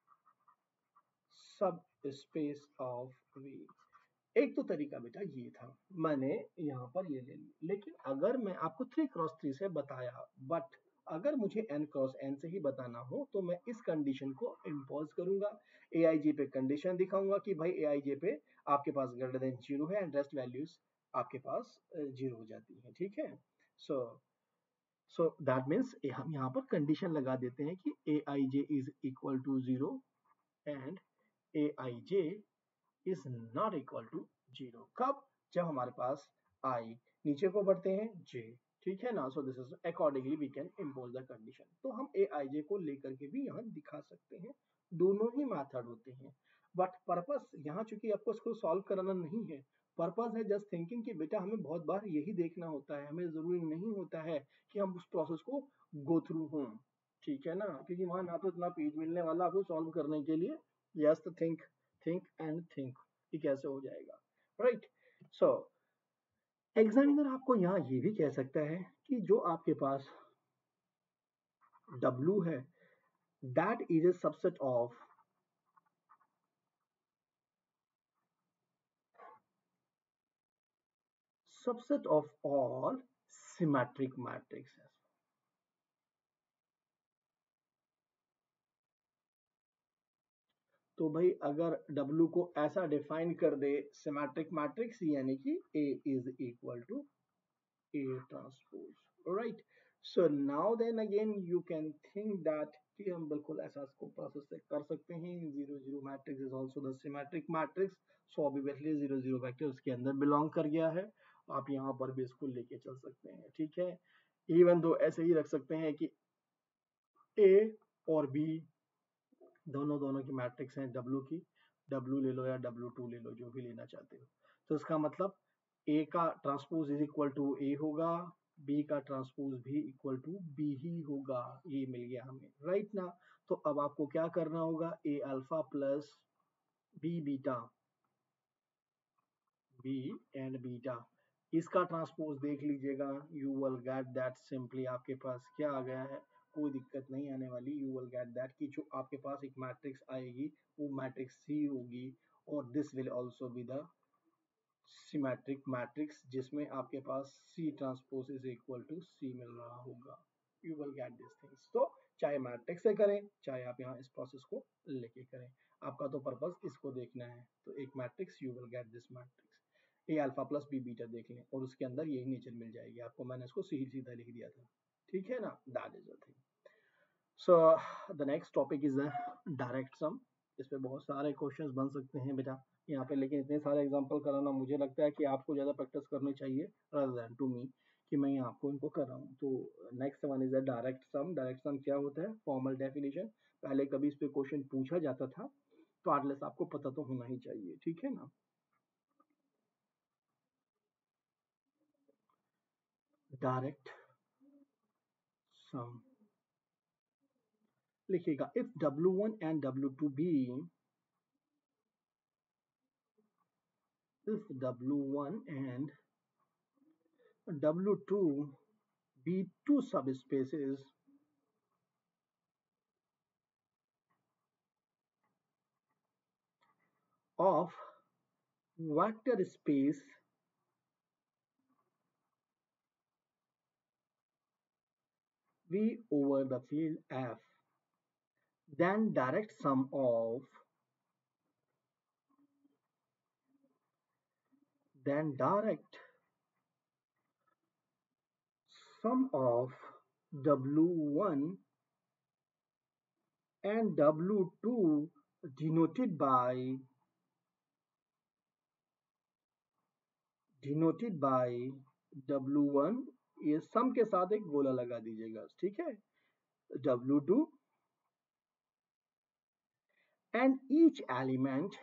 subspace of V. एक तो तरीका बेटा ये था, मैंने यहाँ पर ये ले ली, लेकिन अगर मैं आपको 3x3 से बताया, बट अगर मुझे n×n से ही बताना हो तो मैं इस कंडीशन को इम्पोज करूंगा, aij पे कंडीशन दिखाऊंगा कि भाई aij पे आपके पास ग्रेटर देन 0 है एंड रेस्ट वैल्यूज आपके पास 0 हो जाती है, ठीक है। सो दैट मीन्स हम यहाँ पर कंडीशन लगा देते हैं कि aij is equal to 0 and aij is not equal to 0। कब? जब हमारे पास i नीचे को बढ़ते हैं j, ठीक है ना। So this is accordingly we can impose the condition. तो हम aij को लेकर के भी यहाँ दिखा सकते हैं, दोनों ही मेथड होते हैं, बट पर्पस यहाँ चूंकि आपको इसको सॉल्व कराना नहीं है, पर्पस है जस्ट थिंकिंग कि बेटा हमें बहुत बार यही देखना होता है, हमें जरूरी नहीं होता है कि हम उस प्रोसेस को गो थ्रू हों, ठीक है ना, क्योंकि वहां ना तो इतना पेज मिलने वाला आपको सॉल्व करने के लिए। यस, तो थिंक थिंक एंड थिंक कि कैसे हो जाएगा, राइट। सो एग्जामिनर आपको यहाँ ये भी कह सकता है कि जो आपके पास W है that is a subset of all symmetric matrix. तो भाई अगर W को ऐसा डिफाइन कर दे सिमेट्रिक मैट्रिक्स, यानी कि A is equal to A transpose, right. So now then again you can think that कि हम बिल्कुल ऐसा इसको प्रोसेस से कर सकते हैं। 0 0 matrix is also the symmetric matrix, so obviously 0 0 vector उसके अंदर बिलोंग कर गया है। आप यहाँ पर भी इसको लेके चल सकते हैं, ठीक है। इवन दो ऐसे ही रख सकते हैं कि A और B दोनों दोनों की मैट्रिक्स हैं W की, W ले लो या W2 ले लो, जो भी लेना चाहते हो। तो इसका मतलब A का transpose is equal to A होगा, B का ट्रांसपोज भी इक्वल टू B ही होगा। ये मिल गया हमें, राइट ना। तो अब आपको क्या करना होगा, A alpha plus B beta, B and beta, इसका ट्रांसपोज देख लीजिएगा, you will get that simply आपके पास क्या आ गया है, कोई दिक्कत नहीं आने वाली। यू विल गेट दैट कि जो आपके पास एक मैट्रिक्स आएगी वो मैट्रिक्स सी होगी, और this will also be the symmetric matrix, जिसमें आपके पास C transpose is equal to C मिल रहा होगा। You will get this things. तो चाहे मैट्रिक्स से करें, चाहे आप यहाँ इस प्रोसेस को लेके करें, आपका तो पर्पस इसको देखना है। तो एक matrix, you will get this matrix A alpha plus B beta देख लें, और उसके अंदर यही नेचर मिल जाएगी आपको। मैंने इसको सीधा लिख दिया था, ठीक है ना। That is the thing. So the next topic is the direct sum. इस पे बहुत सारे क्वेश्चंस बन सकते हैं बेटा यहाँ पे, लेकिन इतने सारे एग्जांपल कराना मुझे लगता है कि आपको ज़्यादा प्रैक्टिस करनी चाहिए रादर देन टू मी कि मैं यहाँ आपको इनको कर रहा हूँ। तो next one is the direct sum. Direct sum क्या होता है, फॉर्मल डेफिनेशन, पहले कभी इस पे क्वेश्चन पूछा जाता था, तो एटलीस्ट आपको पता तो होना ही चाहिए, ठीक है ना। डायरेक्ट सम लिखिएगा, if W1 and W2 be, if W1 and W2 be two subspaces of vector space V over the field F, then direct sum of W1 and W2 denoted by W1, ये सम के साथ एक गोला लगा दीजिएगा, ठीक है। W2 and each element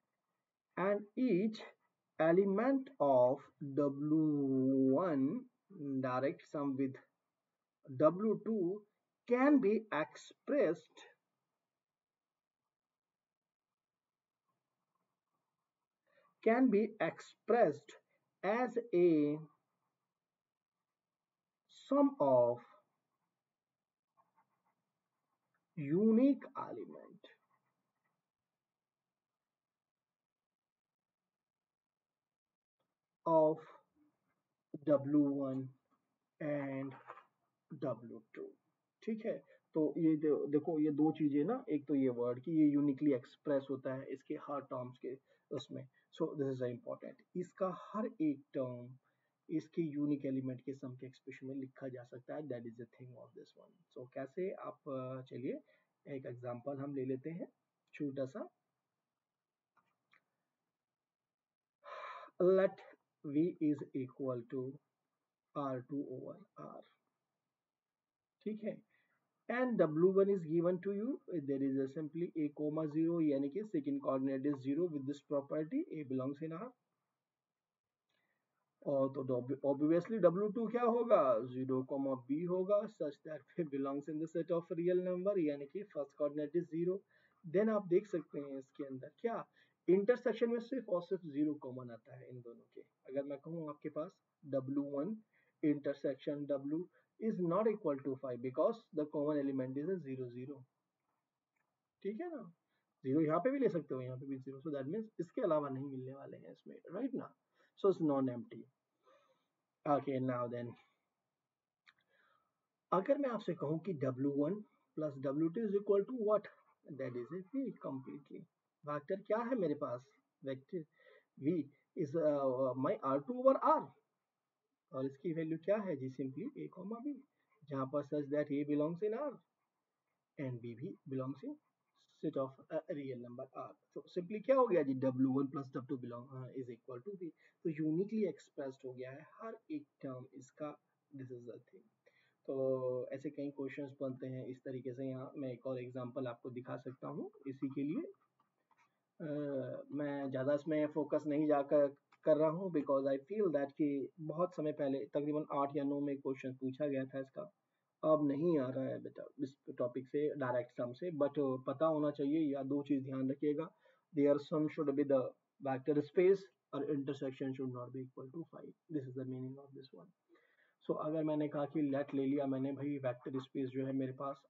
of W1 direct sum with W2 can be expressed as a sum of unique element of W1 and W2। ठीक है, तो ये देखो ये दो चीजें ना, एक तो ये वर्ड की ये यूनिकली एक्सप्रेस होता है इसके हर टर्म्स के उसमें। सो दिस इज इम्पोर्टेंट, इसका हर एक टर्म इसके यूनिक एलिमेंट के सम के एक्सप्रेशन में लिखा जा सकता है। That is the thing of this one. So कैसे आप चलिए एक एग्जांपल हम ले लेते हैं छोटा सा। Let v is equal to R2 over R। ठीक है, and W1 is given to you, there is a simply a comma 0 यानी कि second coordinate is 0 with this property a belongs in R। और तो obviously W2 क्या होगा, 0 comma b होगा such that it belongs in the set of real number यानी कि first coordinate is 0। Then आप देख सकते हैं इसके अंदर क्या इंटरसेक्शन में सिर्फ और सिर्फ 0 कॉमन आता है इन दोनों के। अगर मैं कहूँ आपके पास W1 intersection W is not equal to 5 because the common element is a 0 0। ठीक है ना, 0 यहाँ पे भी ले सकते हो, यहाँ पे भी 0, so that means इसके अलावा नहीं मिलने वाले हैं इसमें, राइट ना। so it's non empty। okay now then, अगर मैं आपसे कहूँ कि W1 plus W2 is equal to what, that is a V completely। Vector क्या है मेरे पास, vector V is my R2 over R, और इसकी वैल्यू क्या है जी, सिंपली a comma b, जहाँ पर such that a belongs in R and b भी belongs in set of a real number R। तो सिंपली क्या हो गया जी, W1 plus W2 belong is equal to V। तो यूनिकली एक्सप्रेस्ड हो गया है हर एक टर्म इसका। This is the thing. तो ऐसे कई क्वेश्चंस बनते हैं इस तरीके से। यहाँ मैं एक और एग्जांपल आपको दिखा सकता हूँ इसी के लिए। मैं ज़्यादा इसमें फोकस नहीं जाकर कर रहा हूँ बिकॉज आई फील दैट कि बहुत समय पहले तकरीबन 8 या 9 में क्वेश्चन पूछा गया था इसका, अब नहीं आ रहा है बेटा इस टॉपिक से डायरेक्ट सम से, बट पता होना चाहिए। या दो चीज ध्यान रखिएगा, there sum should be the vector space और intersection should not be equal to 5। This is the meaning of this one. So अगर मैंने कहा कि लेट ले लिया मैंने भाई, वेक्टर स्पेस जो है मेरे पास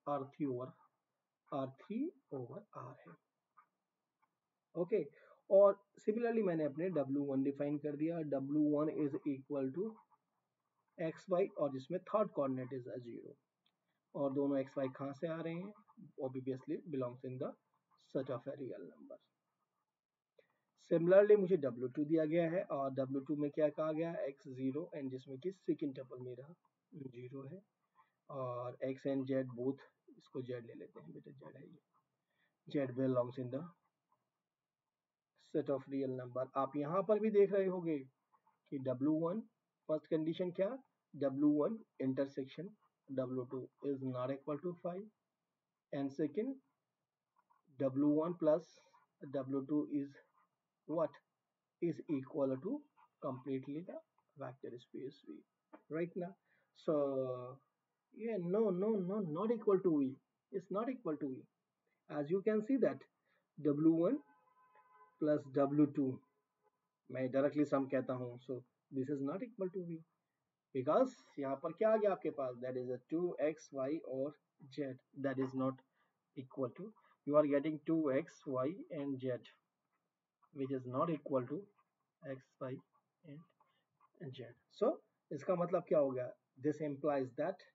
R3 over R है, ओके okay? और सिमिलरली मैंने अपने W1 डिफाइन कर दिया, W1 is equal to x y, और जिसमें थर्ड कोऑर्डिनेट इज 0, और दोनों एक्स वाई कहाँ से आ रहे हैं, obviously belongs in the set of a real number. Similarly मुझे W2 दिया गया है, और W2 में क्या कहा गया है, x0, एंड जिसमें कि सेकंड टपल मेरा 0 है, और x एंड z बोथ, इसको z ले लेते हैं बेटा, z है ये, z belongs in the set of real number. आप यहाँ पर भी देख रहे होंगे कि W1 फर्स्ट कंडीशन क्या, W1 intersection W2 is not equal to 5, and second W1 plus W2 is what, is equal to completely the vector space V, right now। So yeah, no, not equal to V, it's not equal to V, as you can see that W1 plus W2 मैं directly सम कहता हूँ, so this is not equal to V because यहाँ पर क्या आ गया आपके पास, that is a 2x y और z, that is not equal to, you are getting 2x y and z which is not equal to x y and z। so इसका मतलब क्या हो गया, this implies that,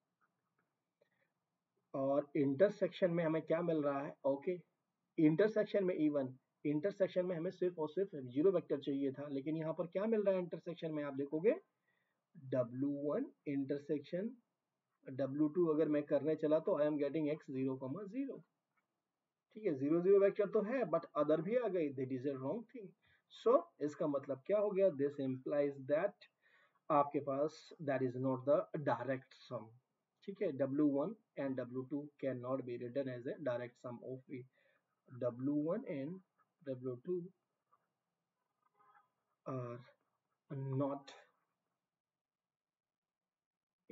और intersection में हमें क्या मिल रहा है, ओके इंटरसेक्शन में इवन इंटरसेक्शन में हमें सिर्फ और सिर्फ जीरो वेक्टर चाहिए था, लेकिन यहाँ पर क्या मिल रहा है इंटरसेक्शन में, आप देखोगे W1 इंटरसेक्शन W2 अगर मैं करने चला तो आई एम गेटिंग x0, 0। ठीक है, 0 0 वेक्टर तो है बट अदर भी आ गई, that is a wrong thing. So इसका मतलब क्या हो गया, दिस इंप्लाइज दैट आपके पास that is not the direct sum. ठीक है, W1 and W2 can not be written as a direct sum of V। W1 and W2 are not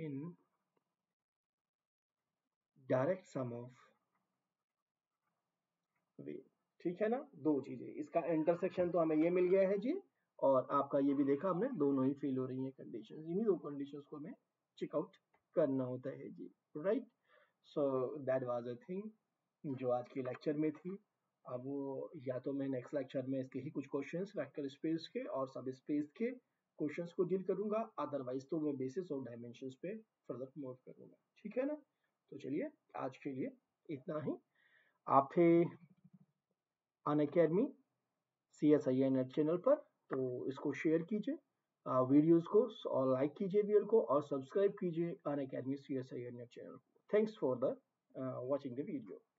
in direct sum of V. ठीक है ना, दो चीजें, इसका इंटरसेक्शन तो हमें ये मिल गया है जी, और आपका ये भी देखा हमने, दोनों ही फेल हो रही हैं कंडीशन, इन्हीं दो कंडीशंस को हमें चेकआउट करना होता है जी, right. So that was a thing जो आज के लेक्चर में थी। अब वो या तो मैं नेक्स्ट लेक्चर में इसके ही कुछ क्वेश्चंस वेक्टर स्पेस के और सब स्पेस के क्वेश्चंस को डील करूंगा, अदरवाइज तो मैं बेसिस और डायमेंशंस पे फर्दर मूव करूंगा। ठीक है ना, तो चलिए आज के लिए इतना ही। आप थे अनअकैडमी CSII नेट चैनल पर, तो इसको शेयर कीजिए वीडियोस को, और लाइक कीजिए वीडियो को, और सब्सक्राइब कीजिए अनअकैडमी CSII नेट चैनल को। Thanks for the watching the video.